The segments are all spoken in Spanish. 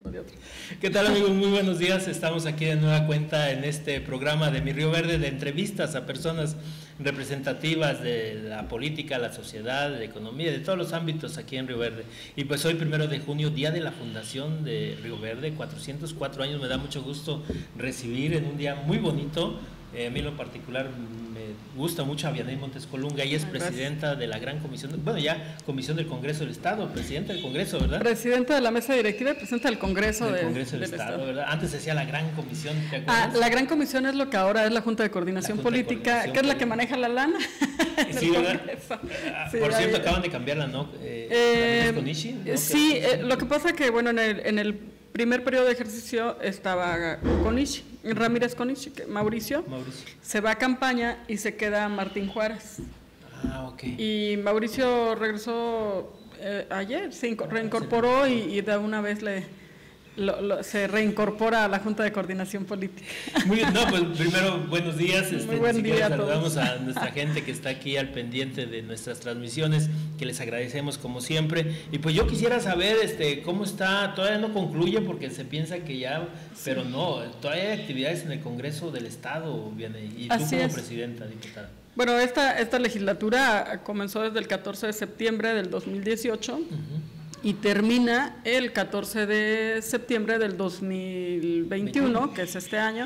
de otro. ¿Qué tal, amigos? Muy buenos días. Estamos aquí de nueva cuenta en este programa de Mi Río Verde, de entrevistas a personas representativas de la política, la sociedad, de la economía, de todos los ámbitos aquí en Río Verde. Y pues hoy, 1 de junio, día de la fundación de Río Verde, 404 años. Me da mucho gusto recibir en un día muy bonito. A mí en lo particular me gusta mucho a Vianey Montes Colunga. Ella es presidenta de la gran comisión, bueno, ya comisión del Congreso del Estado, presidenta del Congreso, ¿verdad? Presidenta de la mesa directiva y presidenta del Congreso del Estado, ¿verdad? Antes decía la gran comisión, ¿te acuerdas? La gran comisión es lo que ahora es la Junta de Coordinación Política, que es la que maneja la lana. Sí, ¿verdad? Por cierto, acaban de cambiarla, ¿no? Conishi, ¿no? Sí, lo que pasa que, bueno, en el primer periodo de ejercicio estaba Conishi, Ramírez Conishi, Mauricio se va a campaña y se queda Martín Juárez. Ok. Y Mauricio regresó ayer, se reincorporó y de una vez se reincorpora a la Junta de Coordinación Política. Muy bien, no, pues primero buenos días, Muy buen día a saludamos a nuestra gente que está aquí al pendiente de nuestras transmisiones, que les agradecemos como siempre. Y pues yo quisiera saber cómo está, todavía no concluye porque se piensa que ya, sí, pero no, todavía hay actividades en el Congreso del Estado, Vianey, y tú como presidenta, diputada. Bueno, esta legislatura comenzó desde el 14 de septiembre del 2018. Y termina el 14 de septiembre del 2021, que es este año.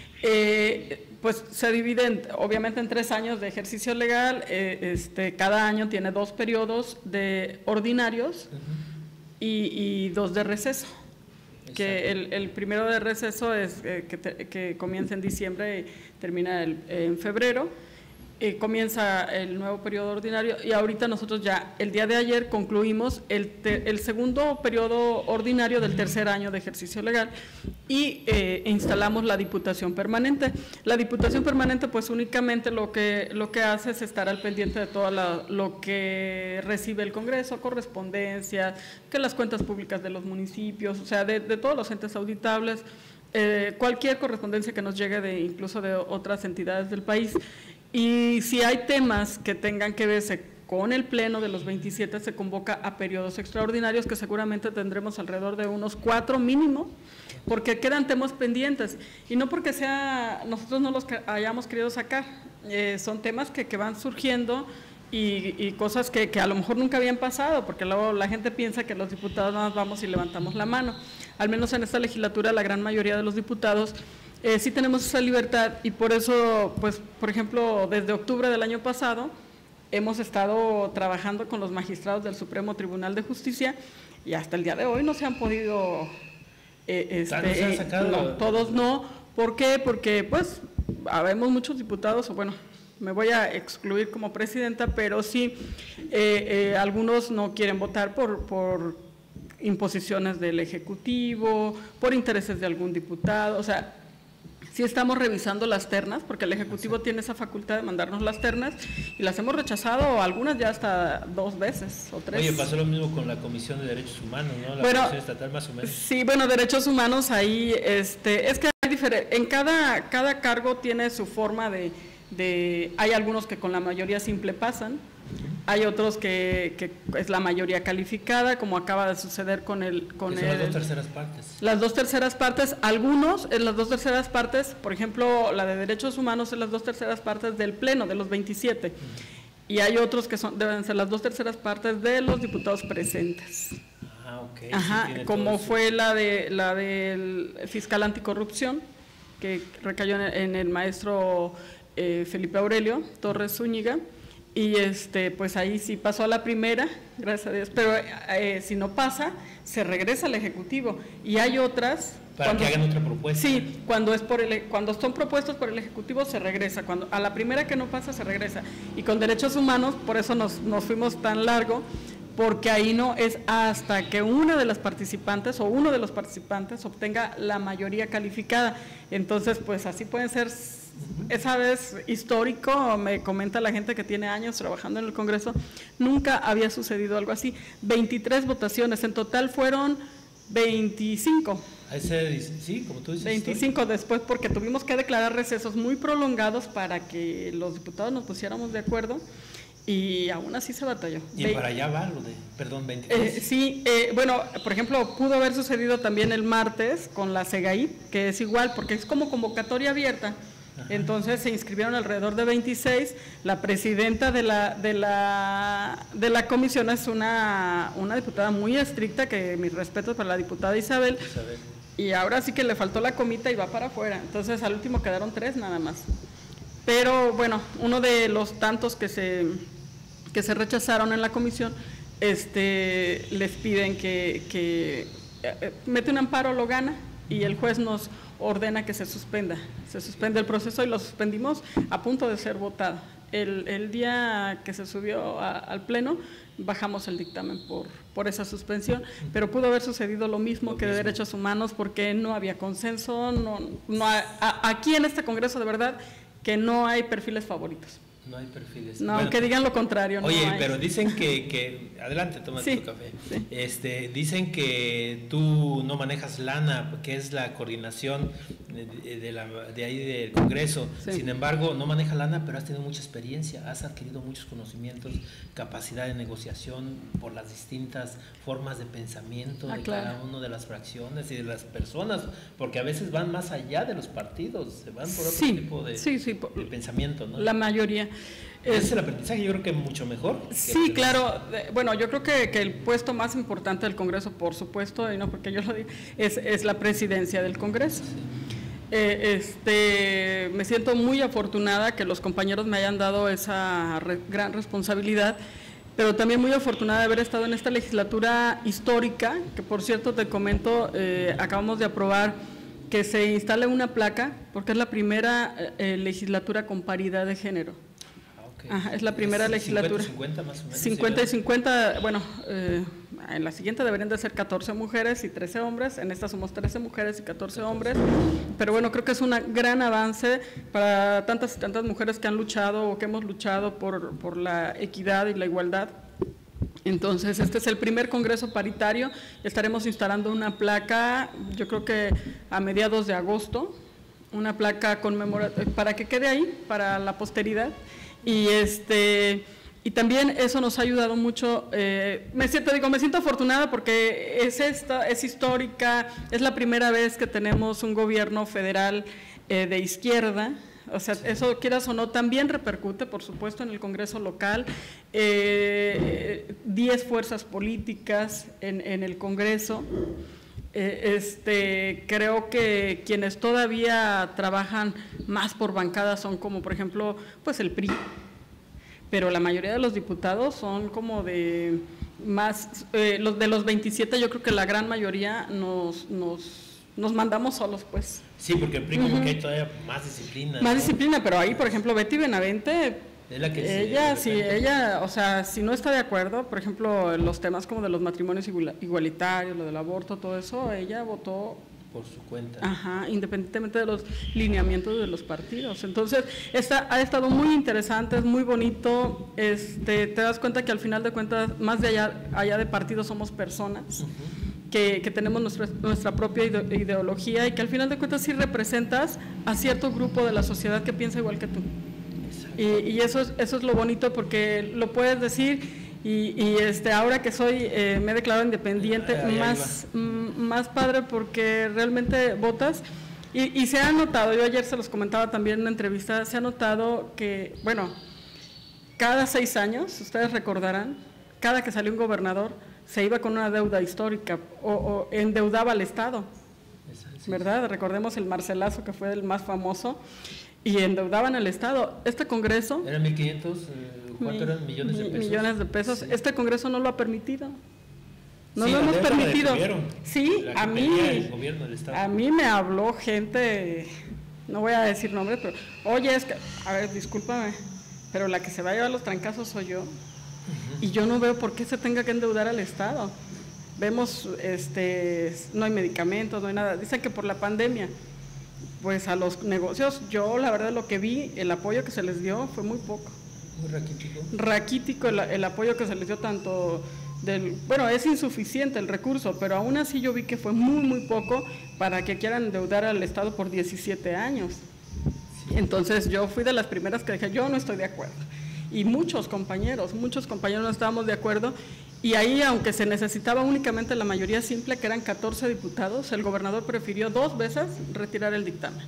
Pues se divide obviamente en 3 años de ejercicio legal. Cada año tiene 2 periodos de ordinarios y 2 de receso. Que el primero de receso es que comienza en diciembre y termina en febrero. Comienza el nuevo periodo ordinario y ahorita nosotros ya el día de ayer concluimos el segundo periodo ordinario del tercer año de ejercicio legal y instalamos la Diputación Permanente. La Diputación Permanente pues únicamente lo que hace es estar al pendiente de todo lo que recibe el Congreso, correspondencia, que las cuentas públicas de los municipios, o sea, de todos los entes auditables, cualquier correspondencia que nos llegue incluso de otras entidades del país. Y si hay temas que tengan que verse con el pleno de los 27, se convoca a periodos extraordinarios que seguramente tendremos alrededor de unos 4 mínimo, porque quedan temas pendientes y no porque nosotros no los hayamos querido sacar, son temas que van surgiendo y cosas que a lo mejor nunca habían pasado, porque luego la gente piensa que los diputados nada más vamos y levantamos la mano. Al menos en esta legislatura la gran mayoría de los diputados sí tenemos esa libertad y por eso, pues, por ejemplo, desde octubre del año pasado hemos estado trabajando con los magistrados del Supremo Tribunal de Justicia y hasta el día de hoy no se han podido, sacado, no, todos no. ¿Por qué? Porque, pues, habemos muchos diputados, o bueno, me voy a excluir como presidenta, pero sí, algunos no quieren votar por imposiciones del Ejecutivo, por intereses de algún diputado, o sea, sí estamos revisando las ternas, porque el Ejecutivo tiene esa facultad de mandarnos las ternas y las hemos rechazado, algunas ya hasta 2 veces o 3. Oye, pasó lo mismo con la Comisión de Derechos Humanos, ¿no? La Comisión Estatal más o menos. Sí, bueno, Derechos Humanos ahí, es que hay en cada cargo tiene su forma hay algunos que con la mayoría simple pasan, hay otros que es la mayoría calificada, como acaba de suceder con las 2 terceras partes. Las 2 terceras partes, algunos en las 2 terceras partes, por ejemplo, la de Derechos Humanos es las 2 terceras partes del Pleno, de los 27, y hay otros que deben ser las 2 terceras partes de los diputados presentes. Ok. Ajá, sí, como fue la del fiscal anticorrupción, que recayó en el maestro Felipe Aurelio Torres Zúñiga. Y pues ahí sí pasó a la primera, gracias a Dios, pero si no pasa, se regresa al Ejecutivo. Y hay otras… Para que hagan otra propuesta. Sí, cuando son propuestos por el Ejecutivo se regresa, cuando a la primera que no pasa se regresa. Y con Derechos Humanos, por eso nos fuimos tan largo, porque ahí no es hasta que una de las participantes o uno de los participantes obtenga la mayoría calificada. Entonces, pues así pueden ser… Esa vez histórico, me comenta la gente que tiene años trabajando en el Congreso, nunca había sucedido algo así. 23 votaciones, en total fueron 25. Sí, como tú dices. 25 después, porque tuvimos que declarar recesos muy prolongados para que los diputados nos pusiéramos de acuerdo. y aún así se batalló. Y para allá va lo de, perdón, 23. Sí, bueno, por ejemplo, pudo haber sucedido también el martes con la SEGAIP, que es igual, porque es como convocatoria abierta. Ajá. Entonces se inscribieron alrededor de 26. La presidenta de la comisión es una diputada muy estricta, que mis respetos para la diputada Isabel. Y ahora sí que le faltó la comita y va para afuera. Entonces al último quedaron 3 nada más. Pero bueno, uno de los tantos que se rechazaron en la comisión, les piden que mete un amparo, lo gana, y el juez nos ordena que se suspende el proceso, y lo suspendimos a punto de ser votado. El día que se subió al pleno, bajamos el dictamen por esa suspensión, pero pudo haber sucedido lo mismo que de derechos humanos, porque no había consenso, aquí en este Congreso de verdad que no hay perfiles favoritos. No hay perfiles. No, bueno, que digan lo contrario. Oye, no hay. Pero dicen que adelante, tómate tu café. Sí. Dicen que tú no manejas lana, que es la coordinación de ahí del Congreso. Sí. Sin embargo, no manejas lana, pero has tenido mucha experiencia, has adquirido muchos conocimientos, capacidad de negociación por las distintas formas de pensamiento de cada una de las fracciones y de las personas, porque a veces van más allá de los partidos, se van por otro tipo de pensamiento, ¿no? La mayoría. Ese es el aprendizaje, yo creo que mucho mejor. Sí, claro. Bueno, yo creo que el puesto más importante del Congreso, por supuesto, y no porque yo lo diga, es la presidencia del Congreso. Sí. Me siento muy afortunada que los compañeros me hayan dado esa gran responsabilidad, pero también muy afortunada de haber estado en esta legislatura histórica, que por cierto te comento, acabamos de aprobar que se instale una placa, porque es la primera legislatura con paridad de género. Okay. Ajá, es la primera legislatura. 50 más o menos. 50 y 50, bueno, en la siguiente deberían de ser 14 mujeres y 13 hombres, en esta somos 13 mujeres y 14 hombres, pero bueno, creo que es un gran avance para tantas y tantas mujeres que han luchado o que hemos luchado por la equidad y la igualdad. Entonces, este es el primer Congreso paritario, estaremos instalando una placa, yo creo que a mediados de agosto, una placa conmemorativa, para que quede ahí, para la posteridad, y también eso nos ha ayudado mucho, me siento afortunada porque es histórica, es la primera vez que tenemos un gobierno federal de izquierda. O sea, eso quieras o no, también repercute, por supuesto, en el Congreso local, 10 fuerzas políticas en el Congreso. Creo que quienes todavía trabajan más por bancadas son como, por ejemplo, pues el PRI, pero la mayoría de los diputados son como de más, de los 27, yo creo que la gran mayoría nos mandamos solos, pues. Sí, porque el PRI como que hay todavía más disciplina. Más disciplina, pero ahí, por ejemplo, Betty Benavente, es la que ella, o sea, si no está de acuerdo, por ejemplo, los temas como de los matrimonios igualitarios, lo del aborto, todo eso, ella votó por su cuenta. Ajá, independientemente de los lineamientos de los partidos. Entonces, ha estado muy interesante, es muy bonito, te das cuenta que al final de cuentas, más de allá de partidos somos personas. Que tenemos nuestra propia ideología y que al final de cuentas sí representas a cierto grupo de la sociedad que piensa igual que tú. Y eso es lo bonito, porque lo puedes decir y ahora que me he declarado independiente, más padre, porque realmente votas y se ha notado, yo ayer se los comentaba también en una entrevista, se ha notado que, bueno, cada 6 años, ustedes recordarán, cada que salió un gobernador, se iba con una deuda histórica o endeudaba al Estado, ¿verdad? Recordemos el Marcelazo, que fue el más famoso, y endeudaban al Estado. Este Congreso… ¿Eran 1.500? ¿Cuánto eran? ¿Millones de pesos? Millones de pesos. Sí. Este Congreso no lo ha permitido. No sí, lo hemos permitido. Sí, a mí me habló gente, no voy a decir nombres, pero, oye, es que, a ver, discúlpame, pero la que se va a llevar los trancazos soy yo. Y yo no veo por qué se tenga que endeudar al Estado. Vemos, no hay medicamentos, no hay nada. Dicen que por la pandemia, pues a los negocios, yo la verdad lo que vi, el apoyo que se les dio fue muy poco. Muy raquítico. Raquítico el apoyo que se les dio tanto bueno, es insuficiente el recurso, pero aún así yo vi que fue muy, muy poco para que quieran endeudar al Estado por 17 años. Sí. Entonces yo fui de las primeras que dije, yo no estoy de acuerdo. y muchos compañeros no estábamos de acuerdo, y ahí, aunque se necesitaba únicamente la mayoría simple, que eran 14 diputados, el gobernador prefirió 2 veces retirar el dictamen.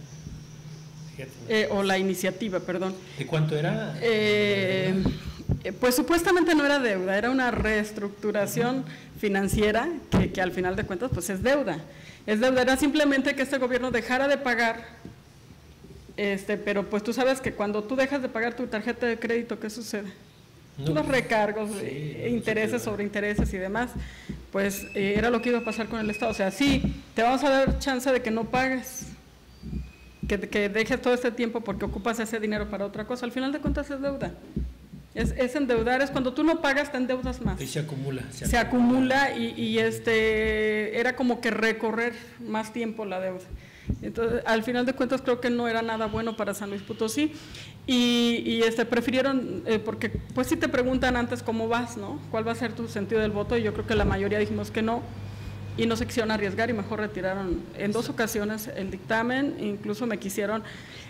O la iniciativa, perdón. ¿De cuánto era? Pues supuestamente no era deuda, era una reestructuración financiera que al final de cuentas pues es deuda. Era simplemente que este gobierno dejara de pagar, pero pues tú sabes que cuando tú dejas de pagar tu tarjeta de crédito, ¿qué sucede? No, los recargos, intereses sobre intereses y demás, pues era lo que iba a pasar con el Estado. O sea, sí, te vamos a dar chance de que no pagues, que dejes todo este tiempo porque ocupas ese dinero para otra cosa. Al final de cuentas es deuda. Es endeudar, es cuando tú no pagas, te endeudas más. Y se acumula. Se acumula y era como que recorrer más tiempo la deuda. Entonces, al final de cuentas, creo que no era nada bueno para San Luis Potosí y prefirieron, porque pues si te preguntan antes cómo vas, ¿no? ¿Cuál va a ser tu sentido del voto? Y yo creo que la mayoría dijimos que no y no se quisieron arriesgar y mejor retiraron en 2 ocasiones el dictamen, incluso me quisieron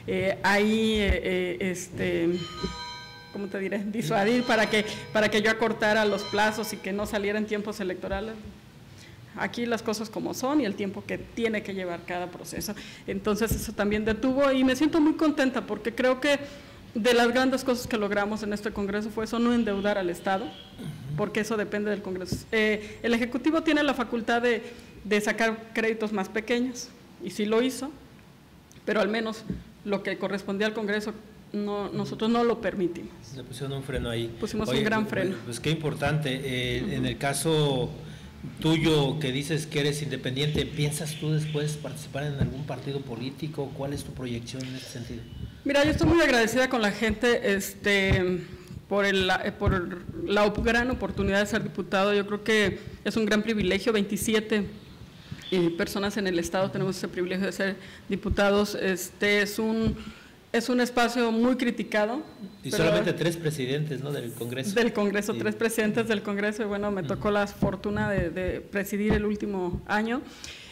¿cómo te diré? Disuadir para que yo acortara los plazos y que no saliera en tiempos electorales. Aquí las cosas como son y el tiempo que tiene que llevar cada proceso. Entonces eso también detuvo y me siento muy contenta porque creo que de las grandes cosas que logramos en este Congreso fue eso, no endeudar al Estado, porque eso depende del Congreso. El Ejecutivo tiene la facultad de sacar créditos más pequeños y sí lo hizo, pero al menos lo que correspondía al Congreso nosotros no lo permitimos. Le pusieron un freno ahí. Pusimos un gran freno. Pues qué importante. En el caso tuyo, que dices que eres independiente, ¿piensas tú después participar en algún partido político? ¿Cuál es tu proyección en ese sentido? Mira, yo estoy muy agradecida con la gente por la gran oportunidad de ser diputado. Yo creo que es un gran privilegio. 27 personas en el Estado tenemos ese privilegio de ser diputados. Es un espacio muy criticado. Y solamente 3 presidentes, ¿no?, del Congreso. Del Congreso, 3 presidentes del Congreso, y bueno, me tocó la fortuna de presidir el último año.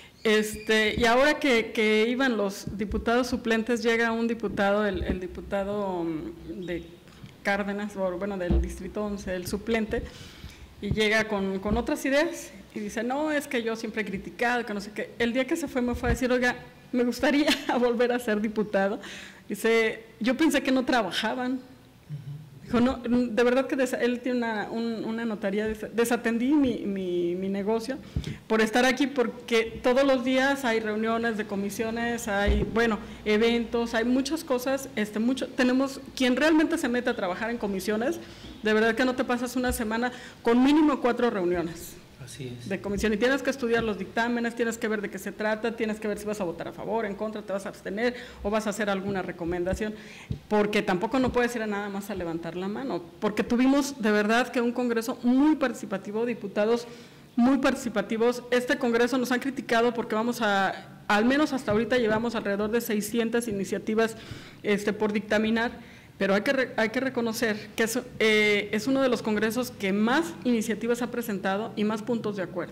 Y ahora que iban los diputados suplentes, llega un diputado, el diputado de Cárdenas, del Distrito 11, el suplente, y llega con otras ideas, y dice, no, es que yo siempre he criticado, que no sé qué. El día que se fue me fue a decir, oiga, me gustaría volver a ser diputado. Dice, yo pensé que no trabajaban. Dijo, no, de verdad que él tiene una notaría, desatendí mi negocio por estar aquí, porque todos los días hay reuniones de comisiones, hay, eventos, hay muchas cosas, tenemos, quien realmente se mete a trabajar en comisiones, de verdad que no te pasas una semana con mínimo 4 reuniones. Así es. De comisión, y tienes que estudiar los dictámenes, tienes que ver de qué se trata, tienes que ver si vas a votar a favor, en contra, te vas a abstener o vas a hacer alguna recomendación, porque tampoco no puedes ir a nada más a levantar la mano, porque tuvimos de verdad que un Congreso muy participativo, diputados muy participativos. Este Congreso nos han criticado porque al menos hasta ahorita llevamos alrededor de 600 iniciativas por dictaminar, pero hay que reconocer que es uno de los congresos que más iniciativas ha presentado y más puntos de acuerdo.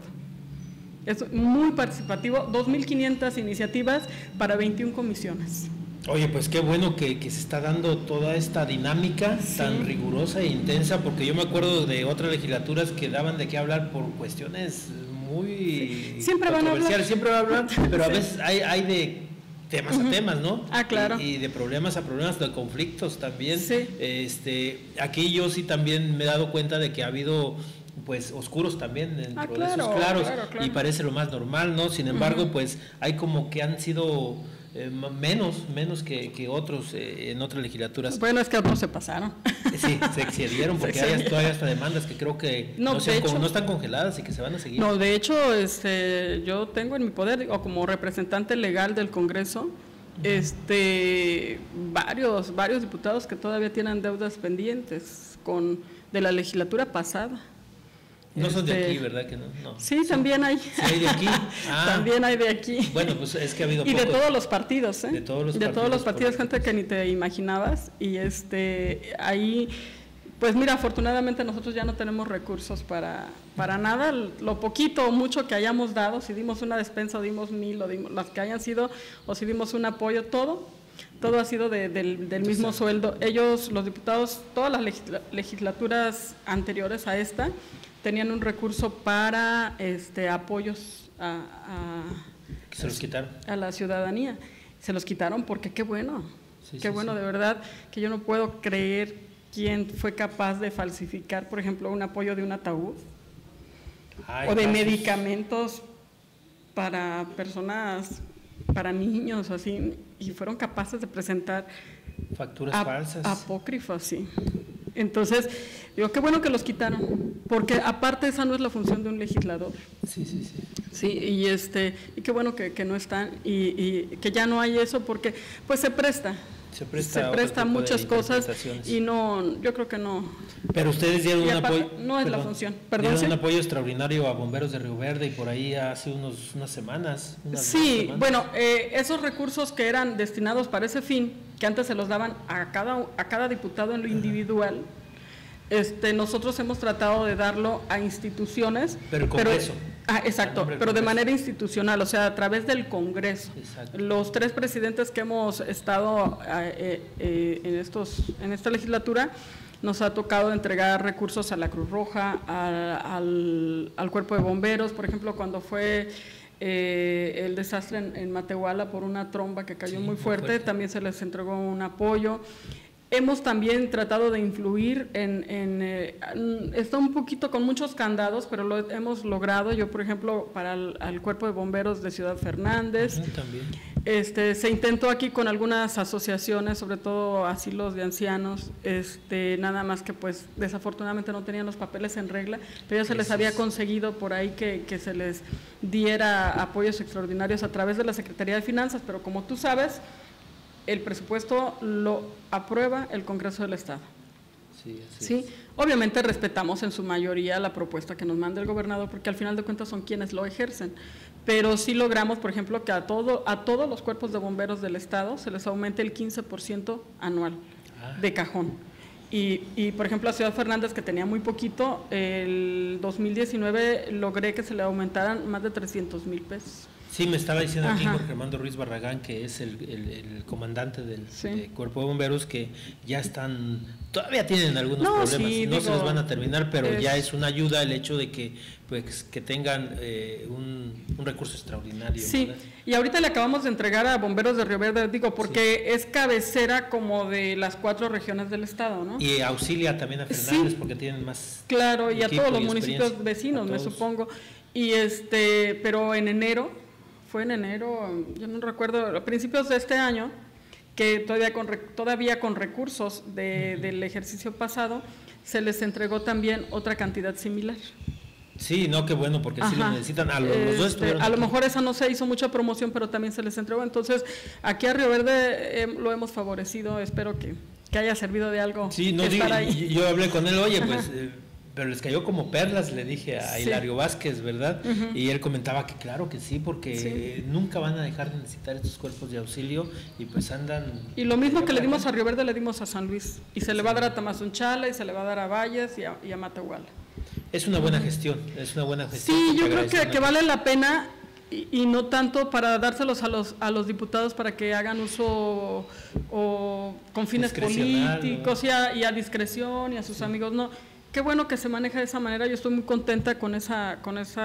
Es muy participativo, 2.500 iniciativas para 21 comisiones. Oye, pues qué bueno que se está dando toda esta dinámica tan rigurosa e intensa, porque yo me acuerdo de otras legislaturas que daban de qué hablar por cuestiones muy siempre controversiales. Siempre van a hablar, pero a veces hay de temas a temas, ¿no? Claro. Y de problemas a problemas, de conflictos también. Sí. Aquí yo sí también me he dado cuenta de que ha habido pues oscuros también dentro de esos claros, claro. Y parece lo más normal, ¿no? Sin embargo, pues hay como que han sido menos que otros en otras legislaturas. Bueno, es que otros se pasaron. Sí, se excedieron porque hay todavía hasta demandas que creo que no están congeladas y que se van a seguir. No, de hecho, yo tengo en mi poder, o como representante legal del Congreso, varios diputados que todavía tienen deudas pendientes de la legislatura pasada. No son de aquí, ¿verdad que no? Sí, también hay. ¿Sí hay de aquí? También hay de aquí. Bueno, pues es que ha habido y de todos los partidos, De todos los partidos, gente que ni te imaginabas. Y ahí, pues mira, afortunadamente nosotros ya no tenemos recursos para nada. Lo poquito o mucho que hayamos dado, si dimos una despensa o dimos 1,000 o dimos las que hayan sido, o si dimos un apoyo, todo Todo ha sido del mismo sueldo. Ellos, los diputados, todas las legislaturas anteriores a esta, tenían un recurso para apoyos ¿Que se los quitaron? A la ciudadanía. Se los quitaron porque qué bueno, qué bueno, de verdad, que yo no puedo creer quién fue capaz de falsificar, por ejemplo, un apoyo de un ataúd o de medicamentos para personas, para niños, así, y fueron capaces de presentar facturas falsas. Apócrifas, sí. Entonces, digo, qué bueno que los quitaron, porque aparte esa no es la función de un legislador. Sí. Sí, y qué bueno que no están y que ya no hay eso, porque pues se presta a muchas cosas y no, yo creo que no. Pero ustedes dieron un apoyo. No es la función. Dieron un apoyo extraordinario a bomberos de Río Verde y por ahí hace unas semanas. Sí, bueno, esos recursos que eran destinados para ese fin, que antes se los daban a cada diputado en lo individual, nosotros hemos tratado de darlo a instituciones. Pero el Congreso. Exacto, pero de manera institucional, o sea, a través del Congreso. Exacto. Los 3 presidentes que hemos estado en esta legislatura, nos ha tocado entregar recursos a la Cruz Roja, al Cuerpo de Bomberos, por ejemplo, cuando fue el desastre en Matehuala por una tromba que cayó muy fuerte, también se les entregó un apoyo. Hemos también tratado de influir está un poquito con muchos candados, pero lo hemos logrado. Yo, por ejemplo, para el Cuerpo de Bomberos de Ciudad Fernández, también. Se intentó aquí con algunas asociaciones, sobre todo asilos de ancianos, nada más que pues desafortunadamente no tenían los papeles en regla, pero ya se les había conseguido por ahí que se les diera apoyos extraordinarios a través de la Secretaría de Finanzas, pero como tú sabes, el presupuesto lo aprueba el Congreso del Estado. Sí, obviamente respetamos en su mayoría la propuesta que nos manda el gobernador, porque al final de cuentas son quienes lo ejercen, pero sí logramos, por ejemplo, que a todos los cuerpos de bomberos del Estado se les aumente el 15% anual de cajón. Y por ejemplo, a Ciudad Fernández, que tenía muy poquito, el 2019 logré que se le aumentaran más de 300,000 pesos. Sí, me estaba diciendo aquí Jorge Armando Ruiz Barragán, que es el comandante del Cuerpo de Bomberos, que ya todavía tienen algunos problemas, se les van a terminar, pero ya es una ayuda el hecho de que tengan un recurso extraordinario. Sí, ¿verdad? Y ahorita le acabamos de entregar a Bomberos de Río Verde, porque es cabecera como de las 4 regiones del estado, ¿no? Y auxilia también a Fernández, porque tienen más. Claro, y a todos los municipios vecinos, me supongo. Y pero fue en enero, yo no recuerdo, a principios de este año, que todavía con recursos del ejercicio pasado, se les entregó también otra cantidad similar. Sí, no, qué bueno, porque sí lo necesitan. Los dos a lo mejor esa no se hizo mucha promoción, pero también se les entregó. Entonces, aquí a Río Verde lo hemos favorecido, espero que haya servido de algo. Sí, ahí. Yo hablé con él, oye, pues... pero les cayó como perlas, le dije a Hilario Vázquez, ¿verdad? Y él comentaba que claro que sí, porque nunca van a dejar de necesitar estos cuerpos de auxilio y pues andan... Y lo mismo que le dimos a Río Verde, le dimos a San Luis, y se le va a dar a Tamazunchale, y se le va a dar a Valles y a Matehuala. Es una buena gestión, Sí, yo creo que vale la pena, y no tanto para dárselos a los diputados para que hagan uso o con fines políticos y a discreción y a sus amigos, no. Qué bueno que se maneja de esa manera. Yo estoy muy contenta con esa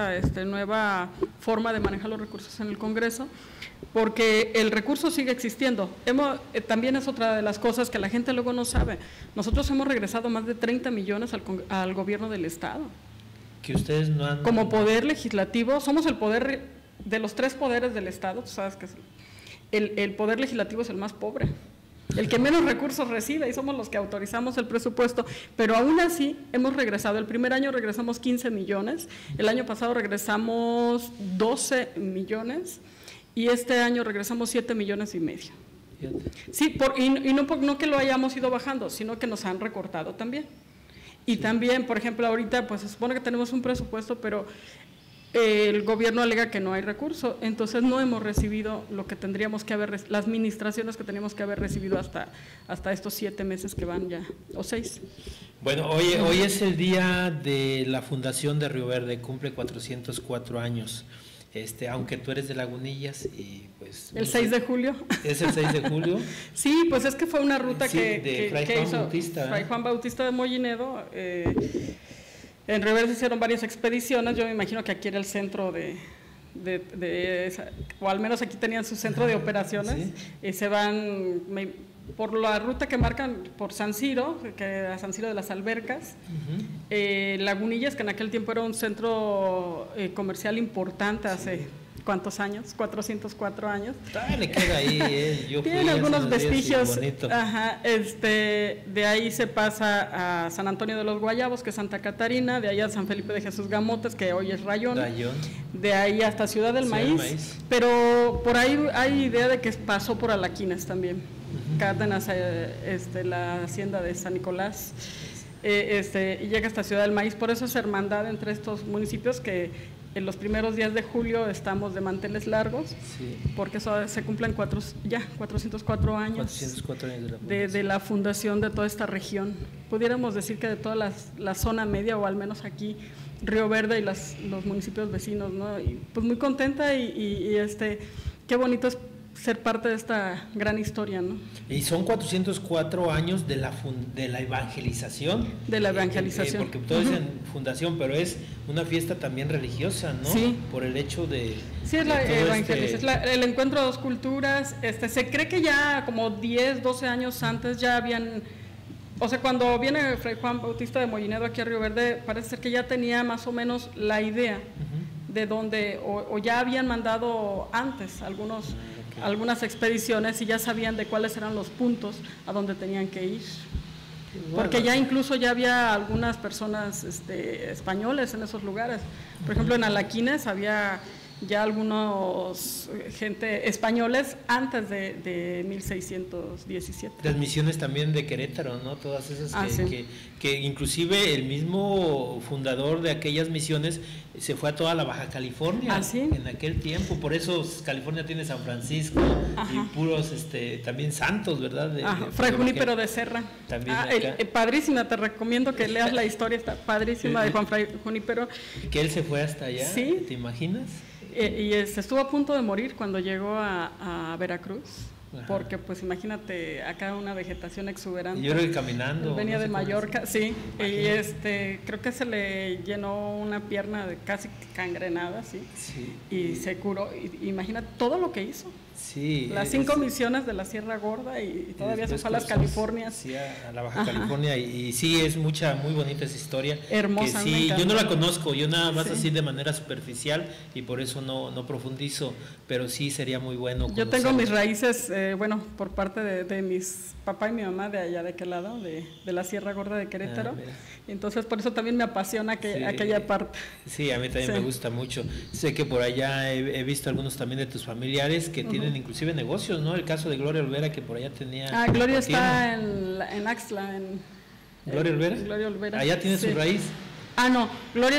nueva forma de manejar los recursos en el Congreso, porque el recurso sigue existiendo. También es otra de las cosas que la gente luego no sabe. Nosotros hemos regresado más de 30 millones al gobierno del Estado. Que ustedes no han... Como poder legislativo, somos el poder de los 3 poderes del Estado. Tú sabes que el poder legislativo es el más pobre, el que menos recursos recibe, y somos los que autorizamos el presupuesto, pero aún así hemos regresado. El primer año regresamos 15 millones, el año pasado regresamos 12 millones y este año regresamos 7,5 millones. Sí, y no que lo hayamos ido bajando, sino que nos han recortado también. Y también, por ejemplo, ahorita pues se supone que tenemos un presupuesto, pero el gobierno alega que no hay recurso, entonces no hemos recibido lo que tendríamos que haber, las administraciones que teníamos que haber recibido hasta estos 7 meses que van ya, o 6. Bueno, hoy es el día de la Fundación de Río Verde, cumple 404 años. aunque tú eres de Lagunillas y pues... El 6 de julio. ¿Es el 6 de julio? Sí, pues es que fue una ruta que Fray hizo Bautista, Fray Juan Bautista de Mollinedo. En Río Verde se hicieron varias expediciones, yo me imagino que aquí era el centro de esa, o al menos aquí tenían su centro de operaciones, ¿sí? Y se van por la ruta que marcan por San Ciro, que era San Ciro de las Albercas, Lagunillas, que en aquel tiempo era un centro comercial importante hace... ¿Cuántos años? 404 años. Le queda ahí, Tiene algunos vestigios. Ajá, de ahí se pasa a San Antonio de los Guayabos, que es Santa Catarina, de ahí a San Felipe de Jesús Gamotes, que hoy es Rayón. De ahí hasta Ciudad del Maíz. Pero por ahí hay idea de que pasó por Alaquines también. Cárdenas, la hacienda de San Nicolás. Y llega hasta Ciudad del Maíz. Por eso es hermandad entre estos municipios que en los primeros días de julio estamos de manteles largos, sí, porque eso se cumplen 404 años, 404 años de la fundación de toda esta región. Pudiéramos decir que de toda la zona media, o al menos aquí, Río Verde y los municipios vecinos, ¿no? Y pues muy contenta y qué bonito es ser parte de esta gran historia, ¿no? Y son 404 años de la evangelización. De la evangelización. Porque todo es en fundación, pero es una fiesta también religiosa, ¿no? Sí. Por el hecho de... Sí, es la evangelización, el encuentro de dos culturas. Se cree que ya como 10, 12 años antes ya habían... O sea, cuando viene Fray Juan Bautista de Mollinedo aquí a Río Verde, parece ser que ya tenía más o menos la idea de dónde, o ya habían mandado antes algunas expediciones y ya sabían de cuáles eran los puntos a donde tenían que ir. Porque ya incluso ya había algunas personas españoles en esos lugares. Por ejemplo, en Alaquines había ya algunos gente españoles antes de 1617. Las misiones también de Querétaro, ¿no? Todas esas sí. que inclusive el mismo fundador de aquellas misiones se fue a toda la Baja California en aquel tiempo. Por eso California tiene San Francisco y puros también santos, ¿verdad? Fray Junípero de Serra. También padrísima, te recomiendo que leas la historia, está padrísima, de Juan Fray Junípero. Que él se fue hasta allá, ¿sí? ¿Te imaginas? Y estuvo a punto de morir cuando llegó a Veracruz. Ajá. Porque pues imagínate acá una vegetación exuberante. Yo creo que caminando. Venía de Mallorca, sí, y creo que se le llenó una pierna casi cangrenada, sí. Y se curó. Imagina todo lo que hizo. Sí, las 5 misiones de la Sierra Gorda y todavía se fue a las Californias. Sí, a la Baja California y sí, es muy bonita esa historia. Hermosa. Que sí, yo no la conozco, yo nada más así de manera superficial y por eso no profundizo, pero sí sería muy bueno conocerlo. Yo tengo mis raíces, por parte de mis papá y mi mamá de allá de aquel lado, de la Sierra Gorda de Querétaro. Entonces por eso también me apasiona aquella parte. Sí, a mí también me gusta mucho. Sé que por allá he visto algunos también de tus familiares que tienen inclusive negocios, ¿no? El caso de Gloria Olvera, que por allá tenía... Gloria está en Axtla. ¿Gloria Olvera? Gloria Olvera. Allá tiene su raíz. No, Gloria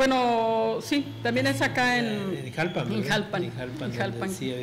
sí, también es acá en Jalpan. En Jalpan. Sí,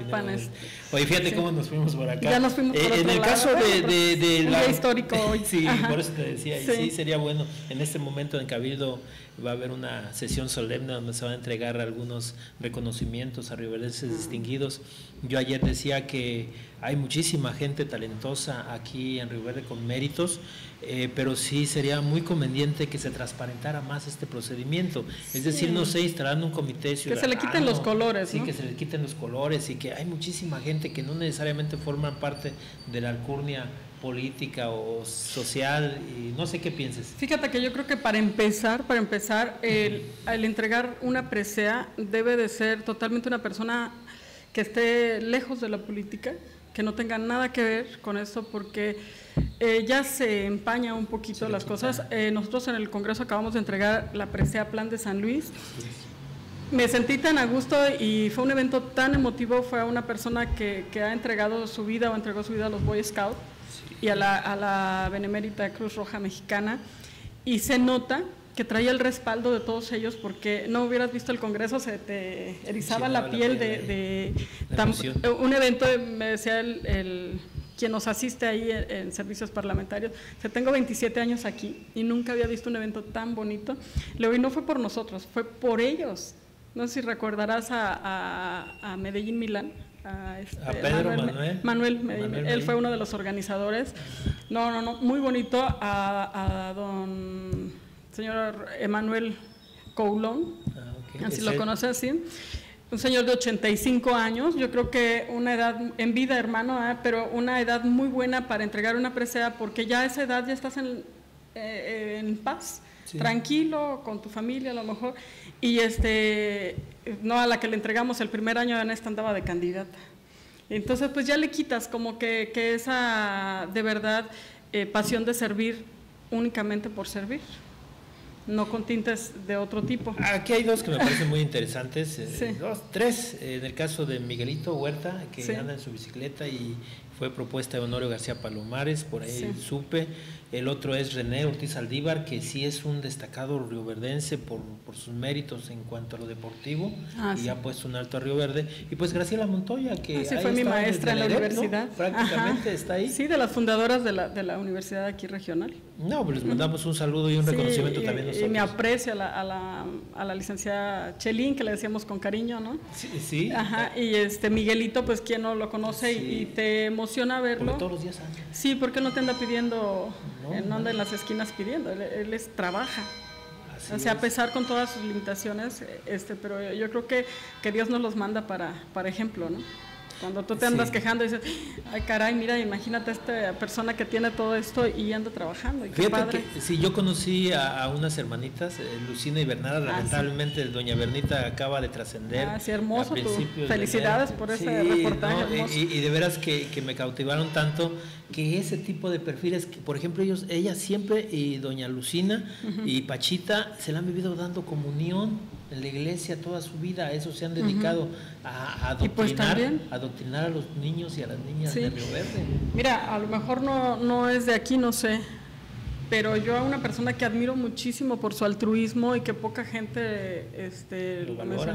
oye, fíjate cómo nos fuimos por acá. Ya nos fuimos por en el lado, caso de la histórico hoy. Sí, por eso te decía, sí sería bueno. En este momento en Cabildo va a haber una sesión solemne donde se van a entregar algunos reconocimientos a rioverdenses distinguidos. Yo ayer decía que hay muchísima gente talentosa aquí en Río Verde con méritos, pero sí sería muy conveniente que se transparentara más este procedimiento. Es decir, no sé, instalando un comité ciudadano. Que se le quiten los colores, sí, ¿no? Que se le quiten los colores y que hay muchísima gente que no necesariamente forman parte de la alcurnia política o social, y no sé qué pienses. Fíjate que yo creo que para empezar, el entregar una presea debe de ser totalmente una persona que esté lejos de la política, que no tenga nada que ver con esto, porque ya se empaña un poquito las cosas. Nosotros en el Congreso acabamos de entregar la presea Plan de San Luis. Me sentí tan a gusto y fue un evento tan emotivo. Fue a una persona que ha entregado su vida o entregó su vida a los Boy Scouts y a la Benemérita Cruz Roja Mexicana, y se nota que traía el respaldo de todos ellos, porque no hubieras visto el Congreso, se te erizaba la piel de un evento. Me decía quien nos asiste ahí en servicios parlamentarios, tengo 27 años aquí y nunca había visto un evento tan bonito. Y no fue por nosotros, fue por ellos. No sé si recordarás a Medellín Milán. A Pedro Manuel Medellín. Él fue uno de los organizadores. No, muy bonito. A don señor Emanuel Coulon, así lo conoces, ¿sí? Un señor de 85 años, yo creo que una edad en vida, hermano, pero una edad muy buena para entregar una presea, porque ya a esa edad ya estás en paz, sí, tranquilo, con tu familia a lo mejor, y no a la que le entregamos el primer año en esta andaba de candidata. Entonces pues ya le quitas como que esa de verdad pasión de servir únicamente por servir, no con tintes de otro tipo. Aquí hay dos que me parecen muy interesantes, sí, tres, en el caso de Miguelito Huerta, que sí, anda en su bicicleta y fue propuesta de Honorio García Palomares, por ahí sí, supe. El otro es René Ortiz Aldívar, que sí es un destacado rioverdense por sus méritos en cuanto a lo deportivo, y sí, ha puesto un alto a Río Verde. Y pues Graciela Montoya, que sí, fue mi maestra en la universidad, ¿no? Prácticamente ajá, está ahí. Sí, de las fundadoras de la universidad aquí regional. No, pues les mandamos un saludo y un reconocimiento sí, también nosotros. Y me aprecio a la licenciada Chelín, que le decíamos con cariño, ¿no? Sí, sí. Ajá, y Miguelito, pues quien no lo conoce, sí, y te emociona verlo. Porque todos los días anda. Sí, porque no te anda pidiendo, no anda en las esquinas pidiendo, él trabaja. Así o sea, a pesar con todas sus limitaciones, pero yo creo que Dios nos los manda para ejemplo, ¿no? Cuando tú te andas sí, quejando y dices, ay caray, mira, imagínate a esta persona que tiene todo esto y anda trabajando. Y qué padre. Que sí, yo conocí a unas hermanitas, Lucina y Bernarda, lamentablemente sí, doña Bernita acaba de trascender. Sí, hermoso, felicidades por ese reportaje. No, y de veras que me cautivaron tanto, que ese tipo de perfiles, que por ejemplo ella siempre, y doña Lucina y Pachita, se la han vivido dando comunión en la iglesia toda su vida, a eso se han dedicado, a adoctrinar a los niños y a las niñas sí, de Río Verde. Mira, a lo mejor no es de aquí, no sé, pero yo a una persona que admiro muchísimo por su altruismo y que poca gente lo valora,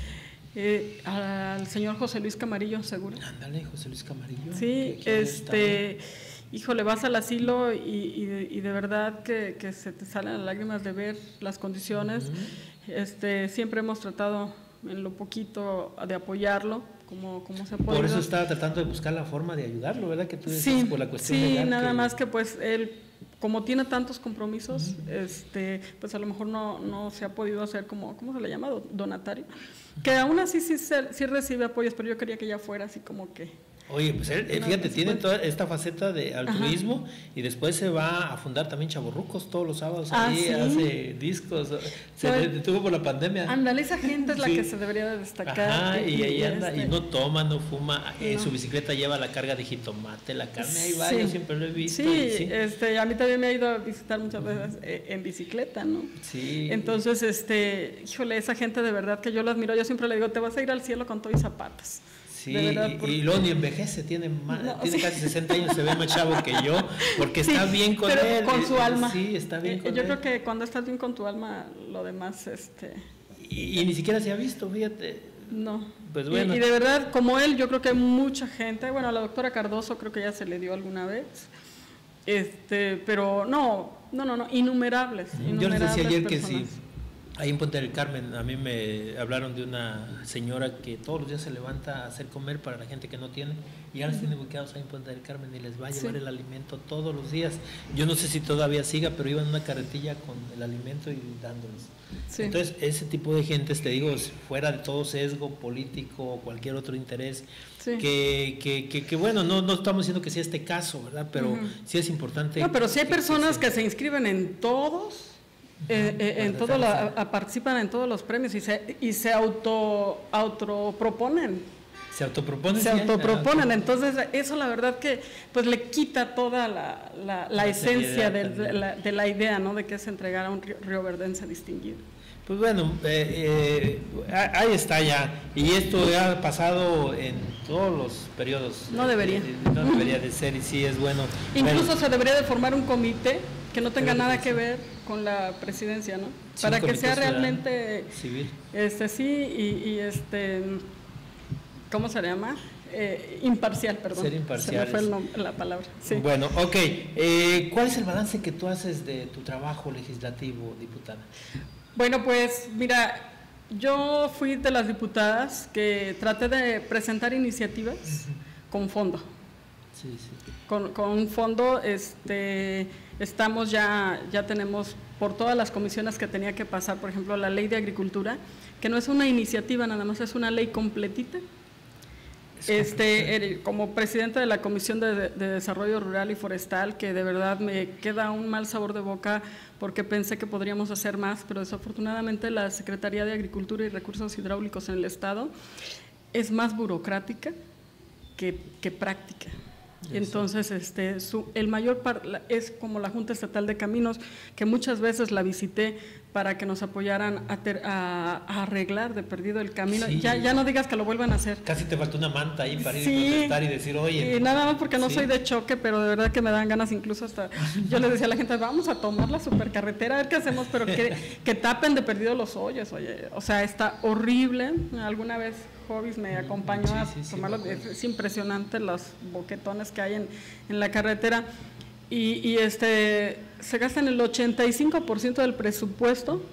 al señor José Luis Camarillo, seguro. Ándale, José Luis Camarillo. Sí, híjole, vas al asilo y de verdad que se te salen las lágrimas de ver las condiciones. Siempre hemos tratado en lo poquito de apoyarlo como se puede. Por eso estaba tratando de buscar la forma de ayudarlo, ¿verdad? Que tú dices, sí, por la cuestión sí, legal, nada más que pues él, como tiene tantos compromisos, pues a lo mejor no se ha podido hacer como, ¿cómo se le llama? Donatario. Que aún así sí recibe apoyos, pero yo quería que ya fuera así como que... Oye, pues él, fíjate, tiene toda esta faceta de altruismo. Ajá. Y después se va a fundar también Chavorrucos todos los sábados, ahí ¿sí? Hace discos, se detuvo por la pandemia. Ándale, esa gente es la sí, que se debería de destacar. Ajá, y ahí anda, y no toma, no fuma, en su bicicleta lleva la carga de jitomate, la carne, ahí va, sí, yo siempre lo he visto. Sí, a mí también me ha ido a visitar muchas veces en bicicleta, ¿no? Sí. Entonces, híjole, esa gente de verdad que yo la admiro, yo siempre le digo, te vas a ir al cielo con todo y zapatos. Sí, verdad, y luego ni envejece, tiene sí, casi 60 años, se ve más chavo que yo, porque sí, está bien con él. Con su alma. Sí, está bien con él. Yo creo que cuando estás bien con tu alma, lo demás, Y ni siquiera se ha visto, fíjate. No. Pues bueno. Y de verdad, como él, yo creo que hay mucha gente, bueno, a la doctora Cardoso creo que ya se le dio alguna vez, pero no, innumerables. Yo les decía ayer personas. Que sí. Ahí en Puente del Carmen a mí me hablaron de una señora que todos los días se levanta a hacer comer para la gente que no tiene y ya las tiene ubicados ahí en Puente del Carmen y les va a llevar el alimento todos los días. Yo no sé si todavía siga, pero iba en una carretilla con el alimento y dándoles. Sí. Entonces ese tipo de gente, te digo, fuera de todo sesgo político o cualquier otro interés, sí. que bueno, no estamos diciendo que sea este caso, ¿verdad? Pero sí es importante. No, pero sí hay personas que se inscriben en todos. Participan en todos los premios y se autoproponen. Se autoproponen. Se autoproponen, entonces eso la verdad que pues le quita toda la esencia de la idea, ¿no? De que es entregar a un rioverdense distinguido. Pues bueno, ahí está ya, y esto ha pasado en todos los periodos. No debería. No debería de ser, y sí es bueno. Incluso se debería de formar un comité que no tenga nada que ver con la presidencia, ¿no? Sí, para que sea realmente civil. ¿Cómo se llama? Imparcial, perdón. Ser imparcial. Se me fue la palabra. Sí. Bueno, ok. ¿Cuál es el balance que tú haces de tu trabajo legislativo, diputada? Bueno, pues mira, Yo fui de las diputadas que traté de presentar iniciativas con fondo. Sí, sí. Con un fondo, estamos ya tenemos por todas las comisiones que tenía que pasar, por ejemplo, la ley de agricultura, que no es una iniciativa nada más, es una ley completita. Como presidente de la Comisión de Desarrollo Rural y Forestal, que de verdad me queda un mal sabor de boca porque pensé que podríamos hacer más, pero desafortunadamente la Secretaría de Agricultura y Recursos Hidráulicos en el Estado es más burocrática que práctica. Entonces, el mayor es como la Junta Estatal de Caminos, que muchas veces la visité para que nos apoyaran a arreglar de perdido el camino. Sí. Ya no digas que lo vuelvan a hacer. Casi te faltó una manta ahí para ir a protestar y decir, oye. Nada más porque no soy de choque, pero de verdad que me dan ganas, incluso hasta, yo les decía a la gente, vamos a tomar la supercarretera, a ver qué hacemos, pero que tapen de perdido los hoyos, oye, o sea, está horrible. Alguna vez Jovis me acompañó a tomarlo, es impresionante los boquetones que hay en la carretera. Y se gastan el 85% del presupuesto